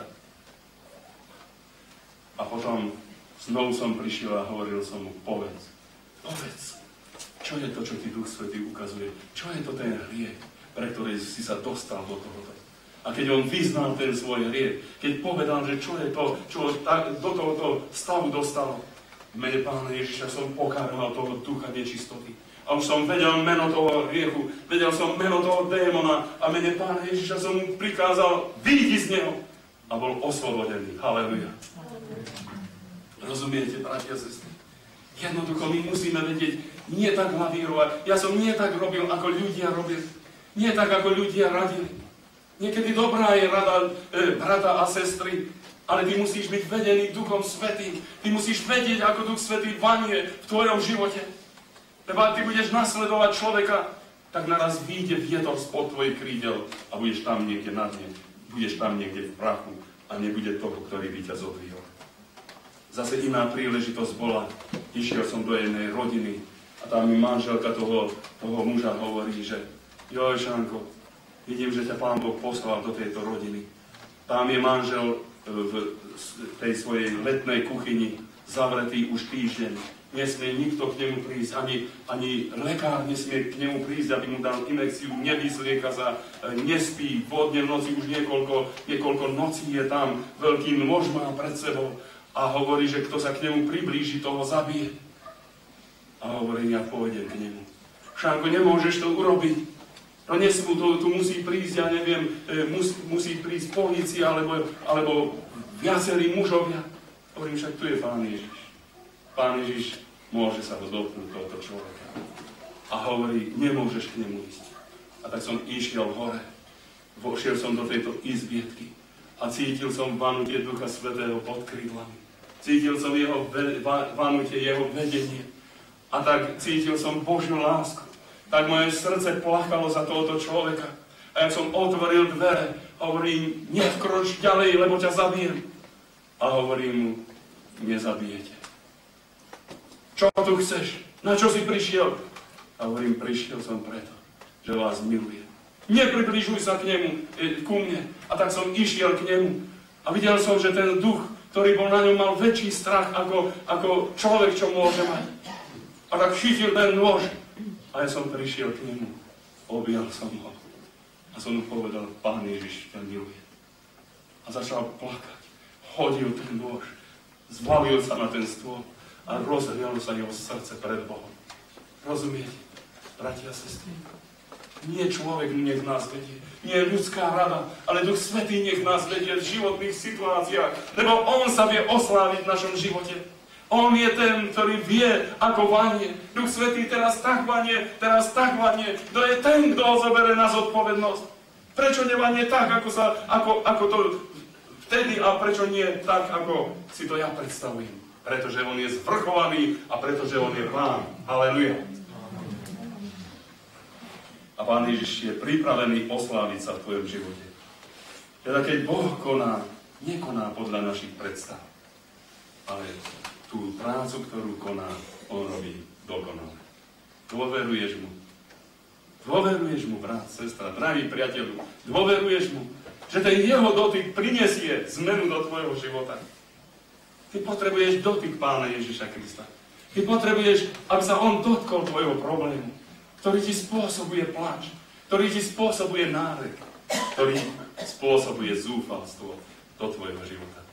A potom znovu som prišiel a hovoril som mu, povedz, povedz, čo je to, čo ti Duch Svätý ukazuje? Čo je to ten hriech, pre ktorý si sa dostal do tohoto? A keď on vyznal ten svoj hriech, keď povedal, že čo je to, čo tak, do tohoto stavu dostalo, v mene Pána Ježiša som pokároval toho ducha nečistoty. A už som vedel meno toho hriechu, vedel som meno toho démona a v mene Pána Ježiša som mu prikázal, vyjdi z neho. A bol oslobodený. Halleluja. Rozumiete, bratia a sestry? Jednoducho my musíme vedieť, nie tak lavírovať. Ja som nie tak robil, ako ľudia robili. Nie tak, ako ľudia radili. Niekedy dobrá je rada e, brata a sestry, Ale ty musíš byť vedený Duchom Svätým. Ty musíš vedieť, ako Duch Svätý vanie v tvojom živote. Lebo ak ty budeš nasledovať človeka, tak naraz vyjde vietor spod tvojich krídel a budeš tam niekde na dne. Budeš tam niekde v prachu a nebude toho, ktorý by ťa zodvihol. Zase iná príležitosť bola. Išiel som do jednej rodiny a tam mi manželka toho, toho muža hovorí, že joj, Šanko, vidím, že ťa Pán Boh poslal do tejto rodiny. Tam je manžel v tej svojej letnej kuchyni zavretý už týždeň. Nesmie nikto k nemu prísť, ani, ani lekár nesmie k nemu prísť, aby mu dal injekciu, nevyzlieka sa, nespí, vodne v noci už niekoľko, niekoľko nocí je tam, veľký nôž má pred sebou a hovorí, že kto sa k nemu priblíži, toho zabije. A hovorí, ja pôjdem k nemu. Šanko, nemôžeš to urobiť. No nesmú, to, tu musí prísť, ja neviem, mus, musí prísť polícia, alebo, alebo viacerí mužovia. Hovorím, však tu je Pán Ježiš. Pán Ježiš môže sa ho dotknúť tohoto človeka. A hovorí, nemôžeš k nemu ísť. A tak som išiel hore. Vošiel som do tejto izbietky a cítil som vanutie Ducha Svätého pod krídlami. Cítil som jeho vanutie, jeho vedenie. A tak cítil som Božiu lásku. Tak moje srdce plakalo za tohoto človeka. A jak som otvoril dvere, hovorím, nevkroč ďalej, lebo ťa zabijem. A hovorím mu, nezabijete. Čo tu chceš? Na čo si prišiel? A hovorím, prišiel som preto, že vás milujem. Nepribližuj sa k nemu, ku mne. A tak som išiel k nemu. A videl som, že ten duch, ktorý bol na ňom, mal väčší strach ako, ako človek, čo môže mať. A tak chytil ten nôž. A ja som prišiel k nemu, objal som ho a som mu povedal, Pán Ježiš ťa miluje. A začal plakať. Hodil ten nôž, zvalil sa na ten stôl a rozhrialo sa jeho srdce pred Bohom. Rozumiete, bratia a sestry? Nie človek nech nás vedie, nie ľudská rada, ale Duch Svätý nech nás vedie v životných situáciách, lebo On sa vie osláviť v našom živote. On je ten, ktorý vie, ako vanie. Duch Svätý teraz tak vanie, teraz tak vanie. Kto je ten, kto ho zoberie na zodpovednosť? Prečo nevanie tak, ako, sa, ako, ako to vtedy a prečo nie tak, ako si to ja predstavujem? Pretože on je zvrchovaný a pretože on je Pán. Halleluja. A Pán Ježiš je pripravený osláviť sa v tvojom živote. Teda keď Boh koná, nekoná podľa našich predstav, ale tú prácu, ktorú koná, on robí dokonale. Dôveruješ mu. Dôveruješ mu, brat, sestra, drahý priateľ. Dôveruješ mu, že ten jeho dotyk prinesie zmenu do tvojho života. Ty potrebuješ dotyk Pána Ježiša Krista. Ty potrebuješ, aby sa on dotkol tvojho problému, ktorý ti spôsobuje plač, ktorý ti spôsobuje nárek, ktorý spôsobuje zúfalstvo do tvojho života.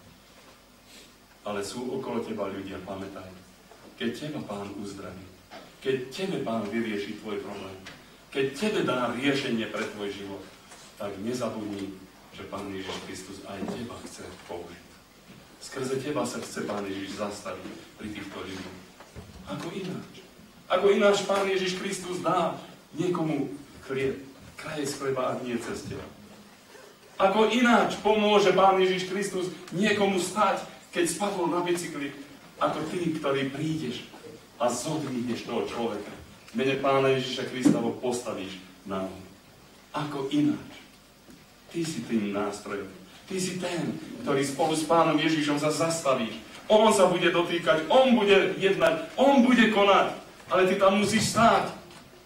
Ale sú okolo teba ľudia, pamätaj. Keď teba Pán uzdraví, keď tebe Pán vyrieši tvoj problém, keď tebe dá riešenie pre tvoj život, tak nezabudni, že Pán Ježiš Kristus aj teba chce použiť. Skrze teba sa chce Pán Ježiš zastaviť pri týchto ľuďoch. Ako ináč. Ako ináč Pán Ježiš Kristus dá niekomu chlieb, krajec chleba, ak nie cez teba. Ako ináč pomôže Pán Ježiš Kristus niekomu stať, keď spadol na bicykli, ako ty, ktorý prídeš a zodvíhneš toho človeka. V mene Pána Ježiša Krista ho postavíš na nohu. Ako ináč. Ty si tým nástrojom. Ty si ten, ktorý spolu s Pánom Ježišom sa zastavíš. On sa bude dotýkať, on bude jednať, on bude konať. Ale ty tam musíš stáť.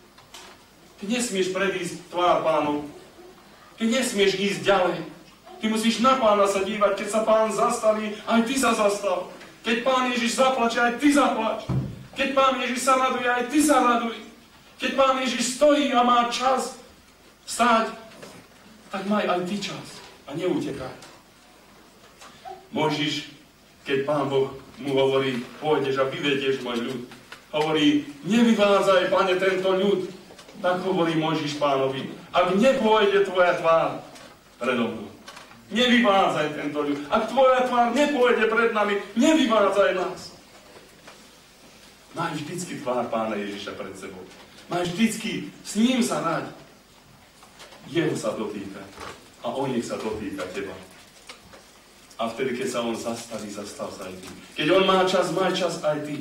Ty nesmieš predísť tvár Pánov. Ty nesmieš ísť ďalej. Ty musíš na Pána sa dívať, keď sa Pán zastaví, aj ty sa zastav. Keď Pán Ježiš zaplače, aj ty zaplač. Keď Pán Ježiš sa raduje, aj ty sa raduj. Keď Pán Ježiš stojí a má čas stáť, tak maj aj ty čas a neutekaj. Mojžiš, keď Pán Boh mu hovorí, pôjdeš a vyvedieš môj ľud, hovorí, nevyvádzaj, Pane, tento ľud, tak hovorí Mojžiš Pánovi, ak nepôjde tvoja tvár predo mnou, nevyvádzaj tento ľud. Ak tvoja tvár nepôjde pred nami, nevyvádzaj nás. Máš vždycky tvár Pána Ježiša pred sebou. Máš vždycky s ním sa rať. Jeho sa dotýka. A on nech sa dotýka teba. A vtedy, keď sa on zastaví, zastav sa aj ty. Keď on má čas, má čas aj ty.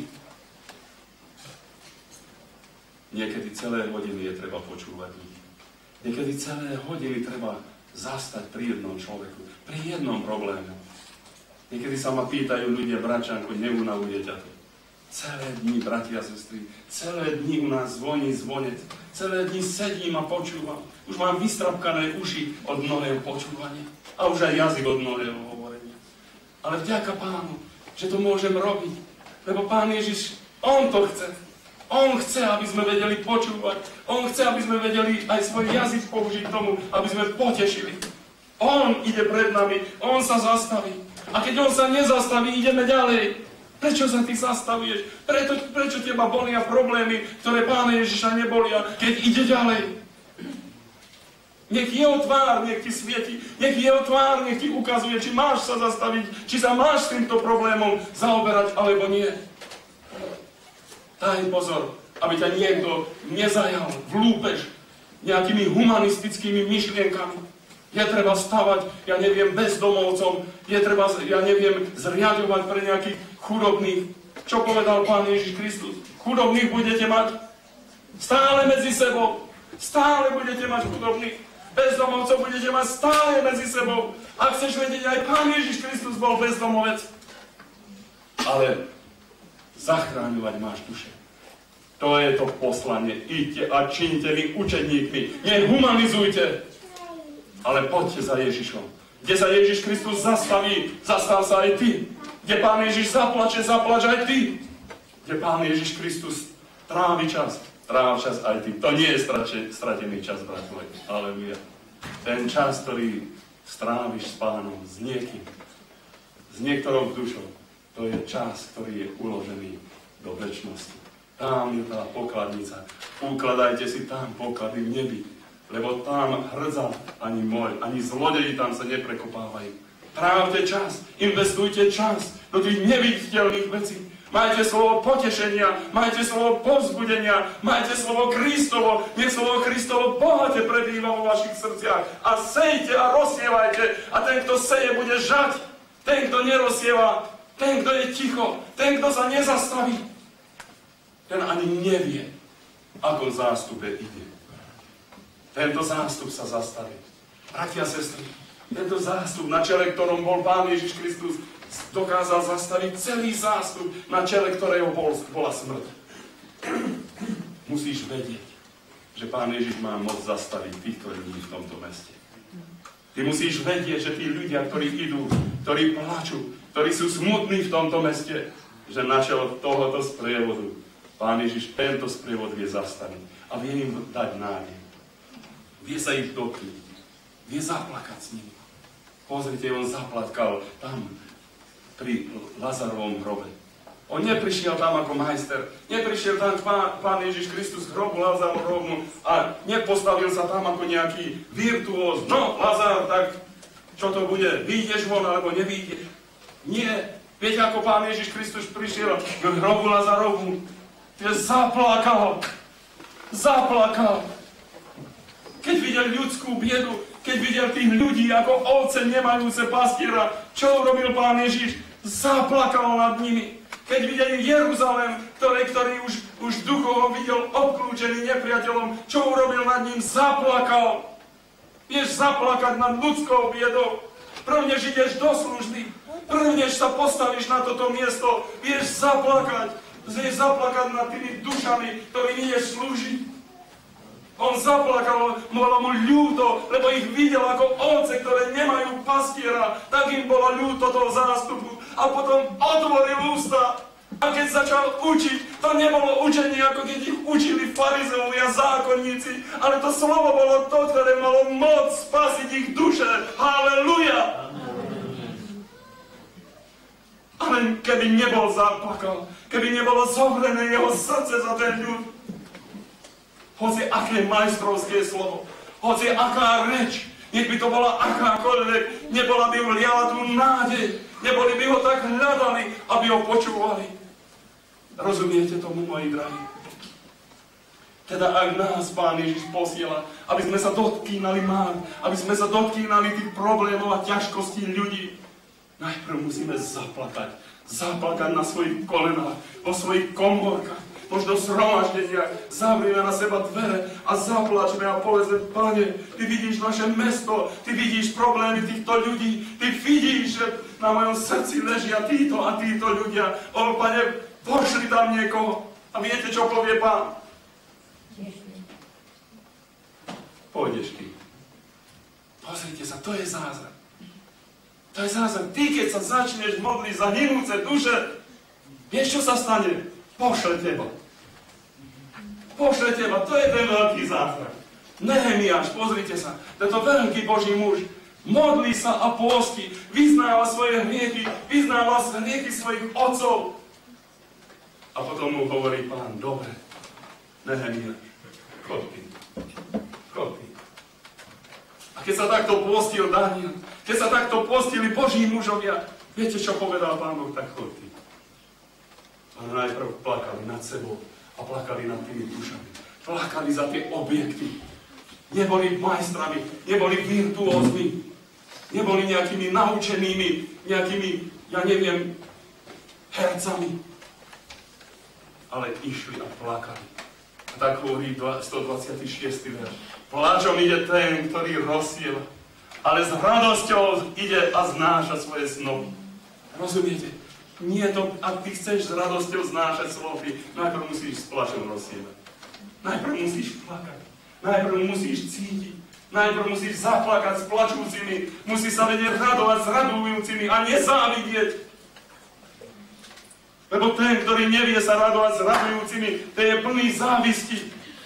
Niekedy celé hodiny je treba počúvať ľudí. Niekedy celé hodiny treba zastať pri jednom človeku, pri jednom probléme. Niekedy sa ma pýtajú ľudia, bračanko, neunavuje ťa to. Celé dni, bratia a sestry, celé dni u nás zvoní zvonec. Celé dni sedím a počúvam. Už mám vystrapkané uši od mnohého počúvania. A už aj jazyk od mnohého hovorenia. Ale vďaka Pánu, že to môžem robiť. Lebo Pán Ježiš, On to chce. On chce, aby sme vedeli počúvať. On chce, aby sme vedeli aj svoj jazyk použiť tomu, aby sme potešili. On ide pred nami, On sa zastaví. A keď On sa nezastaví, ideme ďalej. Prečo sa ty zastavuješ? Preto, prečo teba bolia problémy, ktoré Pána Ježiša nebolia, keď ide ďalej? Nech jeho tvár, nech ti svieti, nech jeho tvár, nech ti ukazuje, či máš sa zastaviť, či sa máš s týmto problémom zaoberať, alebo nie. Daj pozor, aby ťa niekto nezajal v lúpež nejakými humanistickými myšlienkami. Je treba stavať, ja neviem, bezdomovcom, je treba, ja neviem, zriaďovať pre nejakých chudobných. Čo povedal Pán Ježiš Kristus? Chudobných budete mať stále medzi sebou. Stále budete mať chudobných. Bezdomovcov budete mať stále medzi sebou. Ak chceš vedieť, aj Pán Ježiš Kristus bol bezdomovec. Ale zachráňovať máš duše. To je to poslanie. Idte a čiňte vy učeníkmi. Nehumanizujte, ale poďte za Ježišom. Kde sa Ježiš Kristus zastaví, zastav sa aj ty. Kde Pán Ježiš zaplače, zaplač aj ty. Kde Pán Ježiš Kristus trávi čas, tráv čas aj ty. To nie je stratený čas, brat môj. Aleluja. Ten čas, ktorý stráviš s Pánom, s niekým, s niektorou dušou, to je čas, ktorý je uložený do večnosti. Tam je tá pokladnica. Ukladajte si tam poklady v nebi. Lebo tam hrdza ani môj, ani zlodeji tam sa neprekopávajú. Trávte čas, investujte čas do tých neviditeľných vecí. Majte slovo potešenia, majte slovo povzbudenia, majte slovo Kristovo, nech slovo Kristovo bohate prebýva vo vašich srdciach. A sejte a rozsievajte. A ten, kto seje, bude žať. Ten, kto nerozsieva, ten, kto je ticho, ten, kto sa nezastaví, ten ani nevie, ako zástupe ide. Tento zástup sa zastaví. Bratia a sestry, tento zástup, na čele ktorom bol Pán Ježiš Kristus, dokázal zastaviť celý zástup, na čele ktorého bol, bola smrť. Musíš vedieť, že Pán Ježiš má moc zastaviť týchto ľudí v tomto meste. Ty musíš vedieť, že tí ľudia, ktorí idú, ktorí plačú, ktorí sú smutní v tomto meste, že na čelo tohoto sprievodu Pán Ježiš tento sprievod vie zastaviť a vie im dať nádej. Vie sa ich dotknúť. Vie zaplakať s nimi. Pozrite, on zaplakal tam pri Lazarovom hrobe. On neprišiel tam ako majster. Neprišiel tam pán, pán Ježiš Kristus k hrobu Lazarovmu a nepostavil sa tam ako nejaký virtuóz. No, Lazar, tak čo to bude? Vyjdeš von alebo nevyjdeš? Nie. Viete, ako Pán Ježiš Kristus prišiel k hrobu Lazarovmu? Zaplakal. Zaplakal. Keď videl ľudskú biedu, keď videl tých ľudí ako ovce nemajúce pastiera, čo urobil Pán Ježiš? Zaplakal nad nimi. Keď videl Jeruzalém, ktorý, ktorý už, už duchovo videl obklúčený nepriateľom, čo urobil nad ním? Zaplakal. Vieš zaplakať nad ľudskou biedou. Prvnež ideš do služby, prvnež sa postavíš na toto miesto, vieš zaplakať. Vieš zaplakať nad tými dušami, ktorým ideš slúžiť. On zaplakal, bolo mu ľúto, lebo ich videl ako ovce, ktoré nemajú pastiera. Tak im bolo ľúto toho zástupu. A potom otvoril ústa. A keď začal učiť, to nebolo učenie, ako keď ich učili farizeusi a zákonníci, ale to slovo bolo to, ktoré malo moc spasiť ich duše. Halleluja! Ale keby nebol zaplakal, keby nebolo zovrené jeho srdce za ten ľud, hoci aké majstrovské slovo, hoci aká reč, nech by to bola akákoľvek, nebola by vliala tú nádej, neboli by ho tak hľadali, aby ho počúvali. Rozumiete tomu, moji drahí? Teda ak nás Pán Ježiš posiela, aby sme sa dotkýnali mán, aby sme sa dotkýnali tých problémov a ťažkostí ľudí, Najprv musíme zaplakať. Zaplakať na svojich kolenách, vo svojich komórkach, možno zhromaždenia. Zavrime na seba dvere a zaplačme a povedzme, Pane, Ty vidíš naše mesto, Ty vidíš problémy týchto ľudí, Ty vidíš, že na mojom srdci ležia títo a títo ľudia. O, Pane, pošli tam niekoho. A viete, čo povie Pán? Pôjdeš ty. Pozrite sa, to je zázrak. To je zázrak. Ty, keď sa začneš modliť za hynúce duše, vieš, čo sa stane? Pošle teba. Pošle teba. To je ten veľký zázrak. Nehemiáš, pozrite sa. Tento veľký Boží muž modlí sa a pôsti, vyznáva svoje hriechy, vyznáva hriechy svojich otcov. A potom mu hovorí Pán, dobre, Nehemiáš, chod ty. Chod ty. A keď sa takto postil Daniel, keď sa takto postili Boží mužovia, viete, čo povedal Pán Boh? Tak chod ty. A najprv plakali nad sebou a plakali nad tými dušami. Plakali za tie objekty. Neboli majstrami, neboli virtuózni, neboli nejakými naučenými, nejakými, ja neviem, hercami. Ale išli a plakali. A tak hovorí stodvadsiaty šiesty verš. Pláčom ide ten, ktorý rozsiela, ale s radosťou ide a znáša svoje snoby. Rozumiete? Nie to, ak ty chceš s radosťou znášať snoby, najprv musíš s plačom rozsielať. Najprv musíš plakať. Najprv musíš cítiť. Najprv musíš zaplakať s plačúcimi. Musíš sa vedieť radovať s radujúcimi a nezávidieť. Lebo ten, ktorý nevie sa radovať s radujúcimi, ten je plný závisti.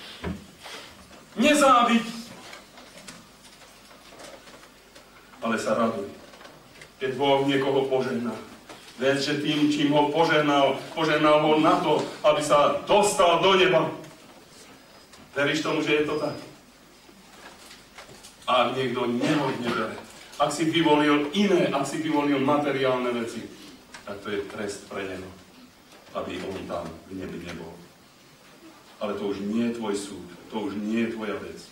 Nezáviď. Ale sa raduj. Keď Boh niekoho požehná. Veď, že tým, čím ho požehnal, požehnal ho na to, aby sa dostal do neba. Veríš tomu, že je to tak? A ak niekto nehodne vere, ak si vyvolil iné, ak si vyvolil materiálne veci, tak to je trest pre neho, aby on tam v nebi nebol. Ale to už nie je tvoj súd, to už nie je tvoja vec.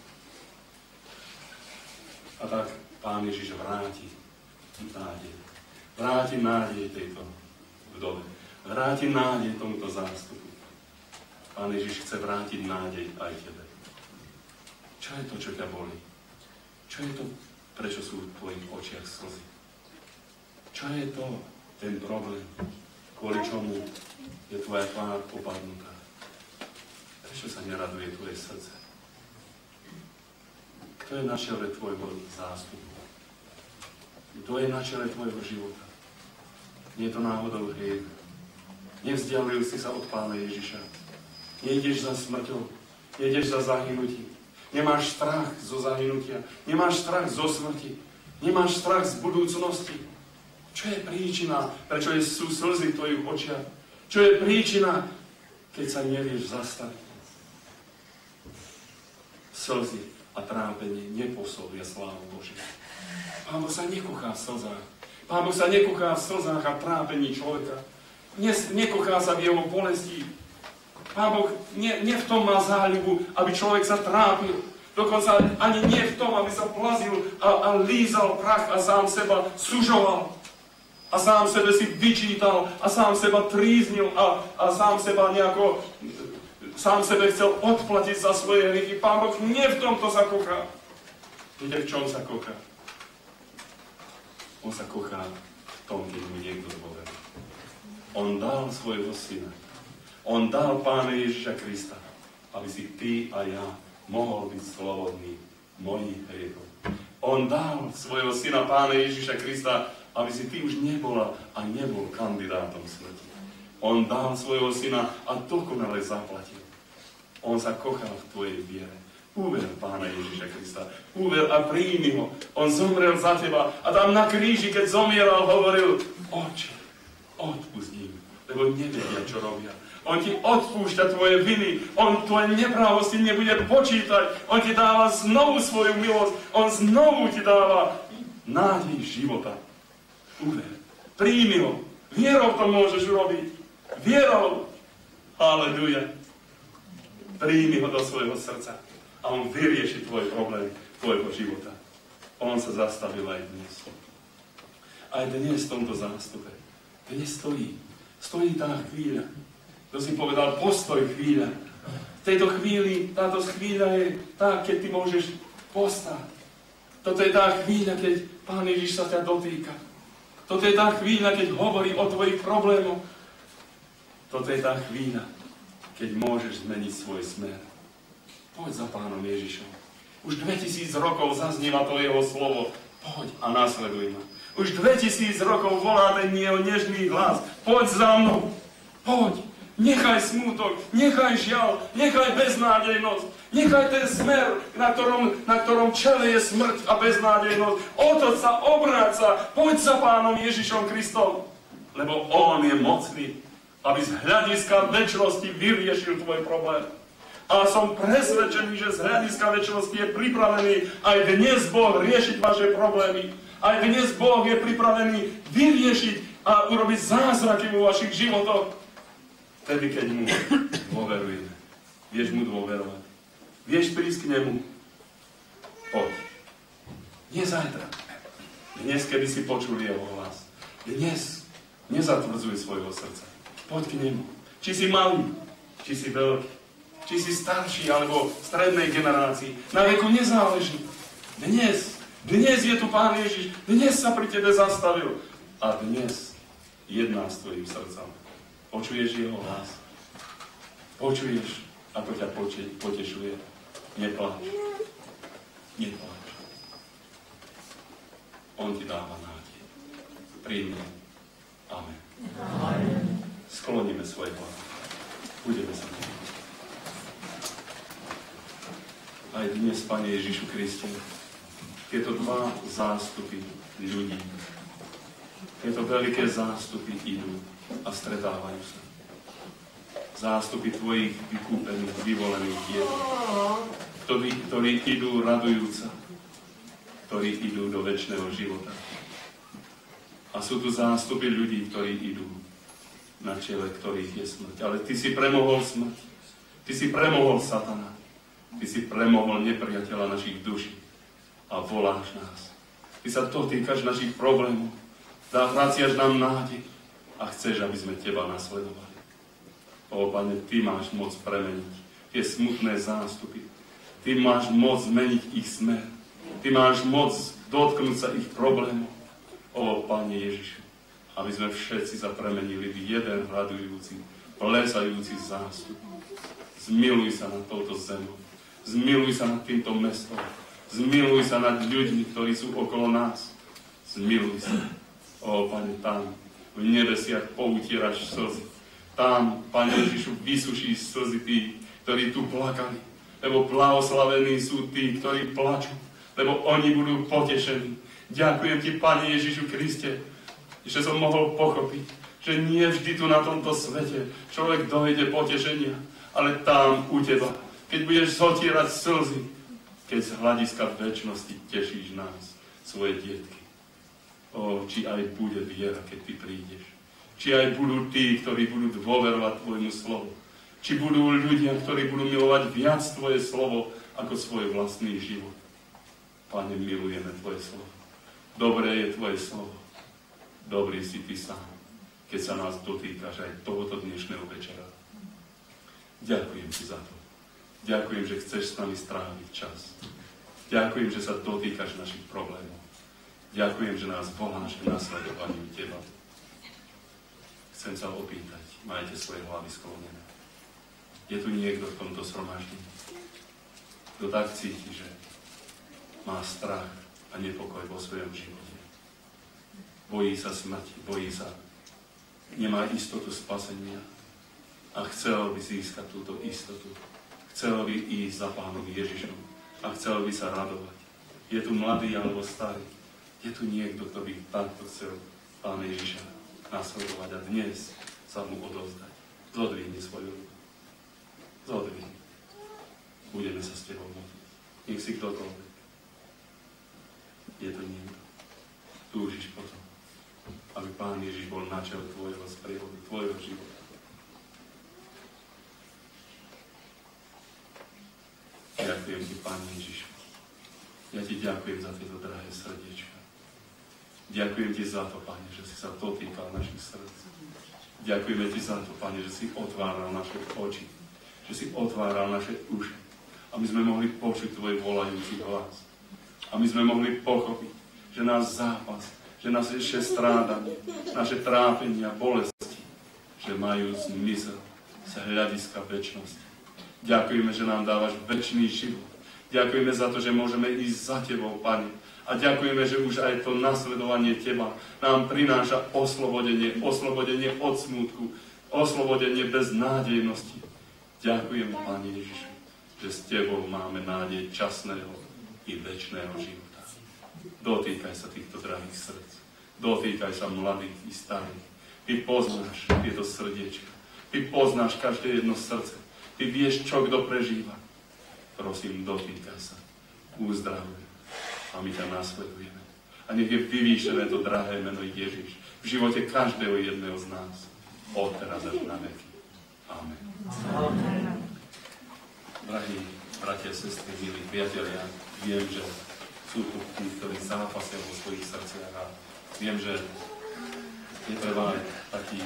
A tak Pán Ježiš vráti nádej. Vráti nádej tejto vdove. Vráti nádej tomuto zástupu. Pán Ježiš chce vrátiť nádej aj tebe. Čo je to, čo ťa bolí? Čo je to, prečo sú v tvojich očiach slzy? Čo je to, ten problém, kvôli čomu je tvoja tvár opadnutá? Prečo sa neraduje tvoje srdce? Kto je na čele tvojho zástupu? Kto je na čele tvojho života? Nie je to náhodou hriech. Nevzdialil si sa od Pána Ježiša. Nejdeš za smrťou, nejdeš za zahynutím. Nemáš strach zo zahynutia, nemáš strach zo smrti, nemáš strach z budúcnosti. Čo je príčina, prečo sú slzy v tvojich očiach? Čo je príčina, keď sa nevieš zastaviť? Slzy a trápenie nepôsobia slávu Božiu. Pán Boh sa nekochá v slzách. Pán Boh sa nekochá v slzách a trápení človeka. Nekochá sa v jeho bolesti. Pán Boh nie, nie v tom má záľubu, aby človek sa trápil. Dokonca ani nie v tom, aby sa plazil a, a lízal prach a sám seba sužoval. A sám sebe si vyčítal a sám seba tríznil a, a sám seba nejako, sám sebe chcel odplatiť za svoje hriechy. Pán Boh nie v tomto sa kochá. Viete, v čom sa kochá? On sa kochá v tom, keď mu niekto dôverí. On dal svojho syna. On dal Pána Ježiša Krista, aby si ty a ja mohol byť slobodný mojich hriechov. On dal svojho syna Pána Ježiša Krista, aby si ty už nebola a nebol kandidátom smrti. On dal svojho syna a dokonale zaplatil. On sa kochal v tvojej viere. Uver Pána Ježiša Krista. Uver a príjmi ho. On zomrel za teba a tam na kríži, keď zomieral, hovoril: Oče, odpusť im, lebo nevedia, čo robia. On ti odpúšťa tvoje viny. On tvoje neprávosti nebude počítať. On ti dáva znovu svoju milosť. On znovu ti dáva nádej života. Uver. Príjmi ho. Vierou to môžeš urobiť. Vierou. Halleluja. Príjmi ho do svojho srdca. A on vyrieši tvoj problém, tvojho života. On sa zastavil aj dnes. Aj dnes v tomto zástupe. Dnes stojí. Stojí tá chvíľa. Kto si povedal, postoj chvíľa. V tejto chvíli, táto chvíľa je tá, keď ty môžeš postať. Toto je tá chvíľa, keď Pán Ježiš sa ťa dotýka. Toto je tá chvíľa, keď hovorí o tvojich problémoch. Toto je tá chvíľa, keď môžeš zmeniť svoj smer. Poď za Pánom Ježišom. Už dvetisíc rokov zaznieva to jeho slovo. Poď a nasleduj ma. Už dvetisíc rokov volá ten jeho nežný hlas. Poď za mnou. Poď. Nechaj smútok, nechaj žiaľ, nechaj beznádejnosť. Nechaj ten smer, na ktorom, na ktorom čele je smrť a beznádejnosť. Otoč sa, obráť sa. Poď za Pánom Ježišom Kristom. Lebo on je mocný, aby z hľadiska večnosti vyriešil tvoj problém. A som presvedčený, že z hľadiska večnosti je pripravený aj dnes Boh riešiť vaše problémy. Aj dnes Boh je pripravený vyriešiť a urobiť zázraky vo vašich životoch. Vtedy, keď mu dôverujeme. Vieš mu dôverovať. Vieš prísť k nemu. Poď. Nie zajtra. Dnes, keby si počul jeho hlas. Dnes nezatvrdzuj svojho srdca. Poď k nemu. Či si malý, či si veľký, či si starší, alebo v strednej generácii. Na veku nezáleží. Dnes, dnes je tu Pán Ježiš. Dnes sa pri tebe zastavil. A dnes jedná s tvojim srdcom. Počuješ jeho hlas. Počuješ, ako ťa pote- potešuje. Nepláč. Nepláč. On ti dáva nádej. Príjmi. Amen. Amen. Skloníme svoje hlavy. Budeme sa modliť. Aj dnes, Pane Ježišu Kriste, tieto dva zástupy ľudí, tieto veľké zástupy idú a stretávajú sa. Zástupy tvojich vykúpených, vyvolených diel, ktorí, ktorí idú radujúca, ktorí idú do večného života. A sú tu zástupy ľudí, ktorí idú na čele, ktorých je smrť. Ale ty si premohol smrť. Ty si premohol satana. Ty si premohol nepriateľa našich duší. A voláš nás. Ty sa dotýkaš našich problémov. Vraciaš nám nádej. A chceš, aby sme teba nasledovali. O, Pane, ty máš moc premeniť tie smutné zástupy. Ty máš moc zmeniť ich smer. Ty máš moc dotknúť sa ich problémov. O, Pane Ježišu, aby sme všetci sa premenili v jeden radujúci, plesajúci zástup. Zmiluj sa nad touto zemou. Zmiluj sa nad týmto mestom. Zmiluj sa nad ľuďmi, ktorí sú okolo nás. Zmiluj sa. O, Pane, tam v nebesiach poutieraš slzy. Tam, Pane Ježišu, vysuší slzy tí, ktorí tu plakali. Lebo blahoslavení sú tí, ktorí plačú. Lebo oni budú potešení. Ďakujem ti, Pane Ježišu Kriste, že som mohol pochopiť, že nie vždy tu na tomto svete človek dojde potešenia, ale tam u teba, keď budeš zotierať slzy, keď z hľadiska večnosti tešíš nás, svoje dietky. O, či aj bude viera, keď ty prídeš. Či aj budú tí, ktorí budú dôverovať tvojmu slovu. Či budú ľudia, ktorí budú milovať viac tvoje slovo ako svoj vlastný život. Pane, milujeme tvoje slovo. Dobré je tvoje slovo. Dobrý si ty sám, keď sa nás dotýkaš aj tohoto dnešného večera. Ďakujem ti za to. Ďakujem, že chceš s nami stráviť čas. Ďakujem, že sa dotýkaš našich problémov. Ďakujem, že nás voláš k nasledovaniu teba. Chcem sa opýtať, majte svoje hlavy sklonené. Je tu niekto v tomto zhromaždení, kto tak cíti, že má strach a nepokoj vo svojom živote. Bojí sa smrti, bojí sa, nemá istotu spasenia a chcel by získať túto istotu. Chcel by ísť za Pánom Ježišom a chcel by sa radovať. Je tu mladý alebo starý. Je tu niekto, kto by takto chcel Pána Ježiša nasledovať a dnes sa mu odovzdať. Zodvihni svoju ruku. Zodvihni. Budeme sa s tebou modliť. Nech si ktokoľvek. Je to niekto. Túžiš potom, aby Pán Ježiš bol na čele tvojho sprievodu, tvojho života. Ďakujem ti, Pán Ježiš. Ja ti ďakujem za tieto drahé srdiečka. Ďakujem Ti za to, Pane, že si sa dotýkal našich srdc. Ďakujeme Ti za to, Pane, že si otváral naše oči, že si otváral naše uši. A my sme mohli počuť Tvoj volajúci hlas. A my sme mohli pochopiť, že náš zápas, že naše strádanie, naše trápenia, bolesti, že majú zmysel z hľadiska večnosti. Ďakujeme, že nám dávaš večný život. Ďakujeme za to, že môžeme ísť za Tebou, Pane. A ďakujeme, že už aj to nasledovanie Teba nám prináša oslobodenie, oslobodenie od smútku, oslobodenie bez nádejnosti. Ďakujeme, Pane Ježišu, že s Tebou máme nádej časného i večného života. Dotýkaj sa týchto drahých srdc. Dotýkaj sa mladých i starých. Ty poznáš tieto srdiečka. Ty poznáš každé jedno srdce. Ty vieš, čo kto prežíva. Prosím, dotýkaj sa. Uzdravuj. A my ťa nasledujeme. A nech je vyvýšené to drahé meno Ježiš v živote každého jedného z nás. Od teraz až na veky. Amen. Amen. Drahí bratia, sestry, milí priatelia, viem, že sú tu tí, ktorí zápasia vo svojich srdciach a viem, že je treba aj taký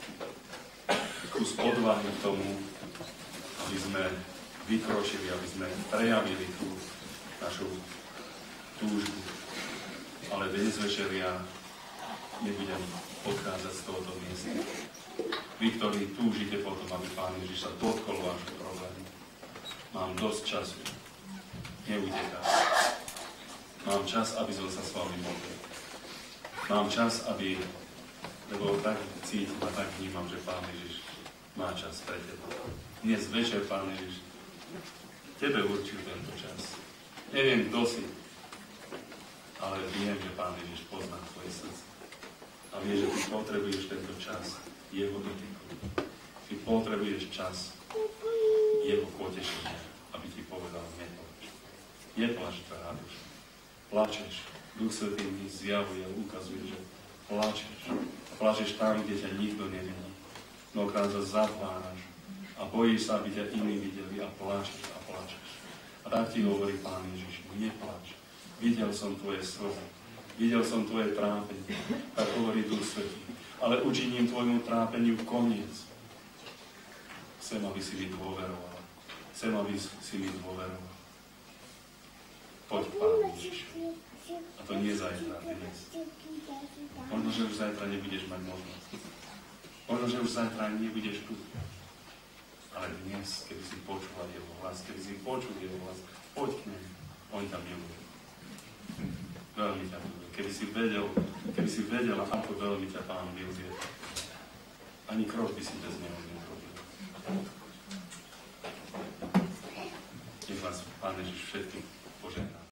kus odvahy k tomu, aby sme vykročili, aby sme prejavili tú našu túžbu. Ale dnes večer ja nebudem odchádzať z tohoto miesta. Vy, ktorí túžite potom, aby Pán Ježiš sa dotkol vášho problému, mám dosť času. Neutekám. Mám čas, aby som sa s vami modlil. Mám čas, aby, lebo tak cítim a tak vnímam, že Pán Ježiš má čas pre teba. Dnes večer, Pán Ježiš, tebe určil tento čas. Neviem, kto si, ale viem, že Pán Ježiš pozná tvoje srdce. A vie, že ty potrebuješ tento čas jeho dotyku. Ty potrebuješ čas jeho potešenia, aby ti povedal, neplač. Neplač, drahá duša. Plačeš. Duch Svätý mi zjavuje, ukazuje, že plačeš. Plačeš tam, kde ťa nikto nevidí. Mnohokrát sa zatváraš a bojíš sa, aby ťa iní videli a plačeš a plačeš. A tak ti hovorí Pán Ježiš, neplač. Videl som tvoje slzy, videl som tvoje trápenie, tak hovorí Duch Svätý. Ale učiním tvojmu trápeniu koniec. Chcem, aby si mi dôveroval. Chcem, aby si mi dôveroval. Poď, Pán Ježiš. A to nie zajtra, dnes. Možno, že už zajtra nebudeš mať možnosť. Možno, že už zajtra nebudeš tu. Ale dnes, keby si počula jeho hlas, keby si počul jeho hlas, poď k nemu. On tam miluje. Veľmi ťa miluje. Keby si vedel, keby si vedela, ako veľmi ťa Pán miluje, ani krok by si bez neho neurobil. Nech vás Pán Ježiš všetkých požehná.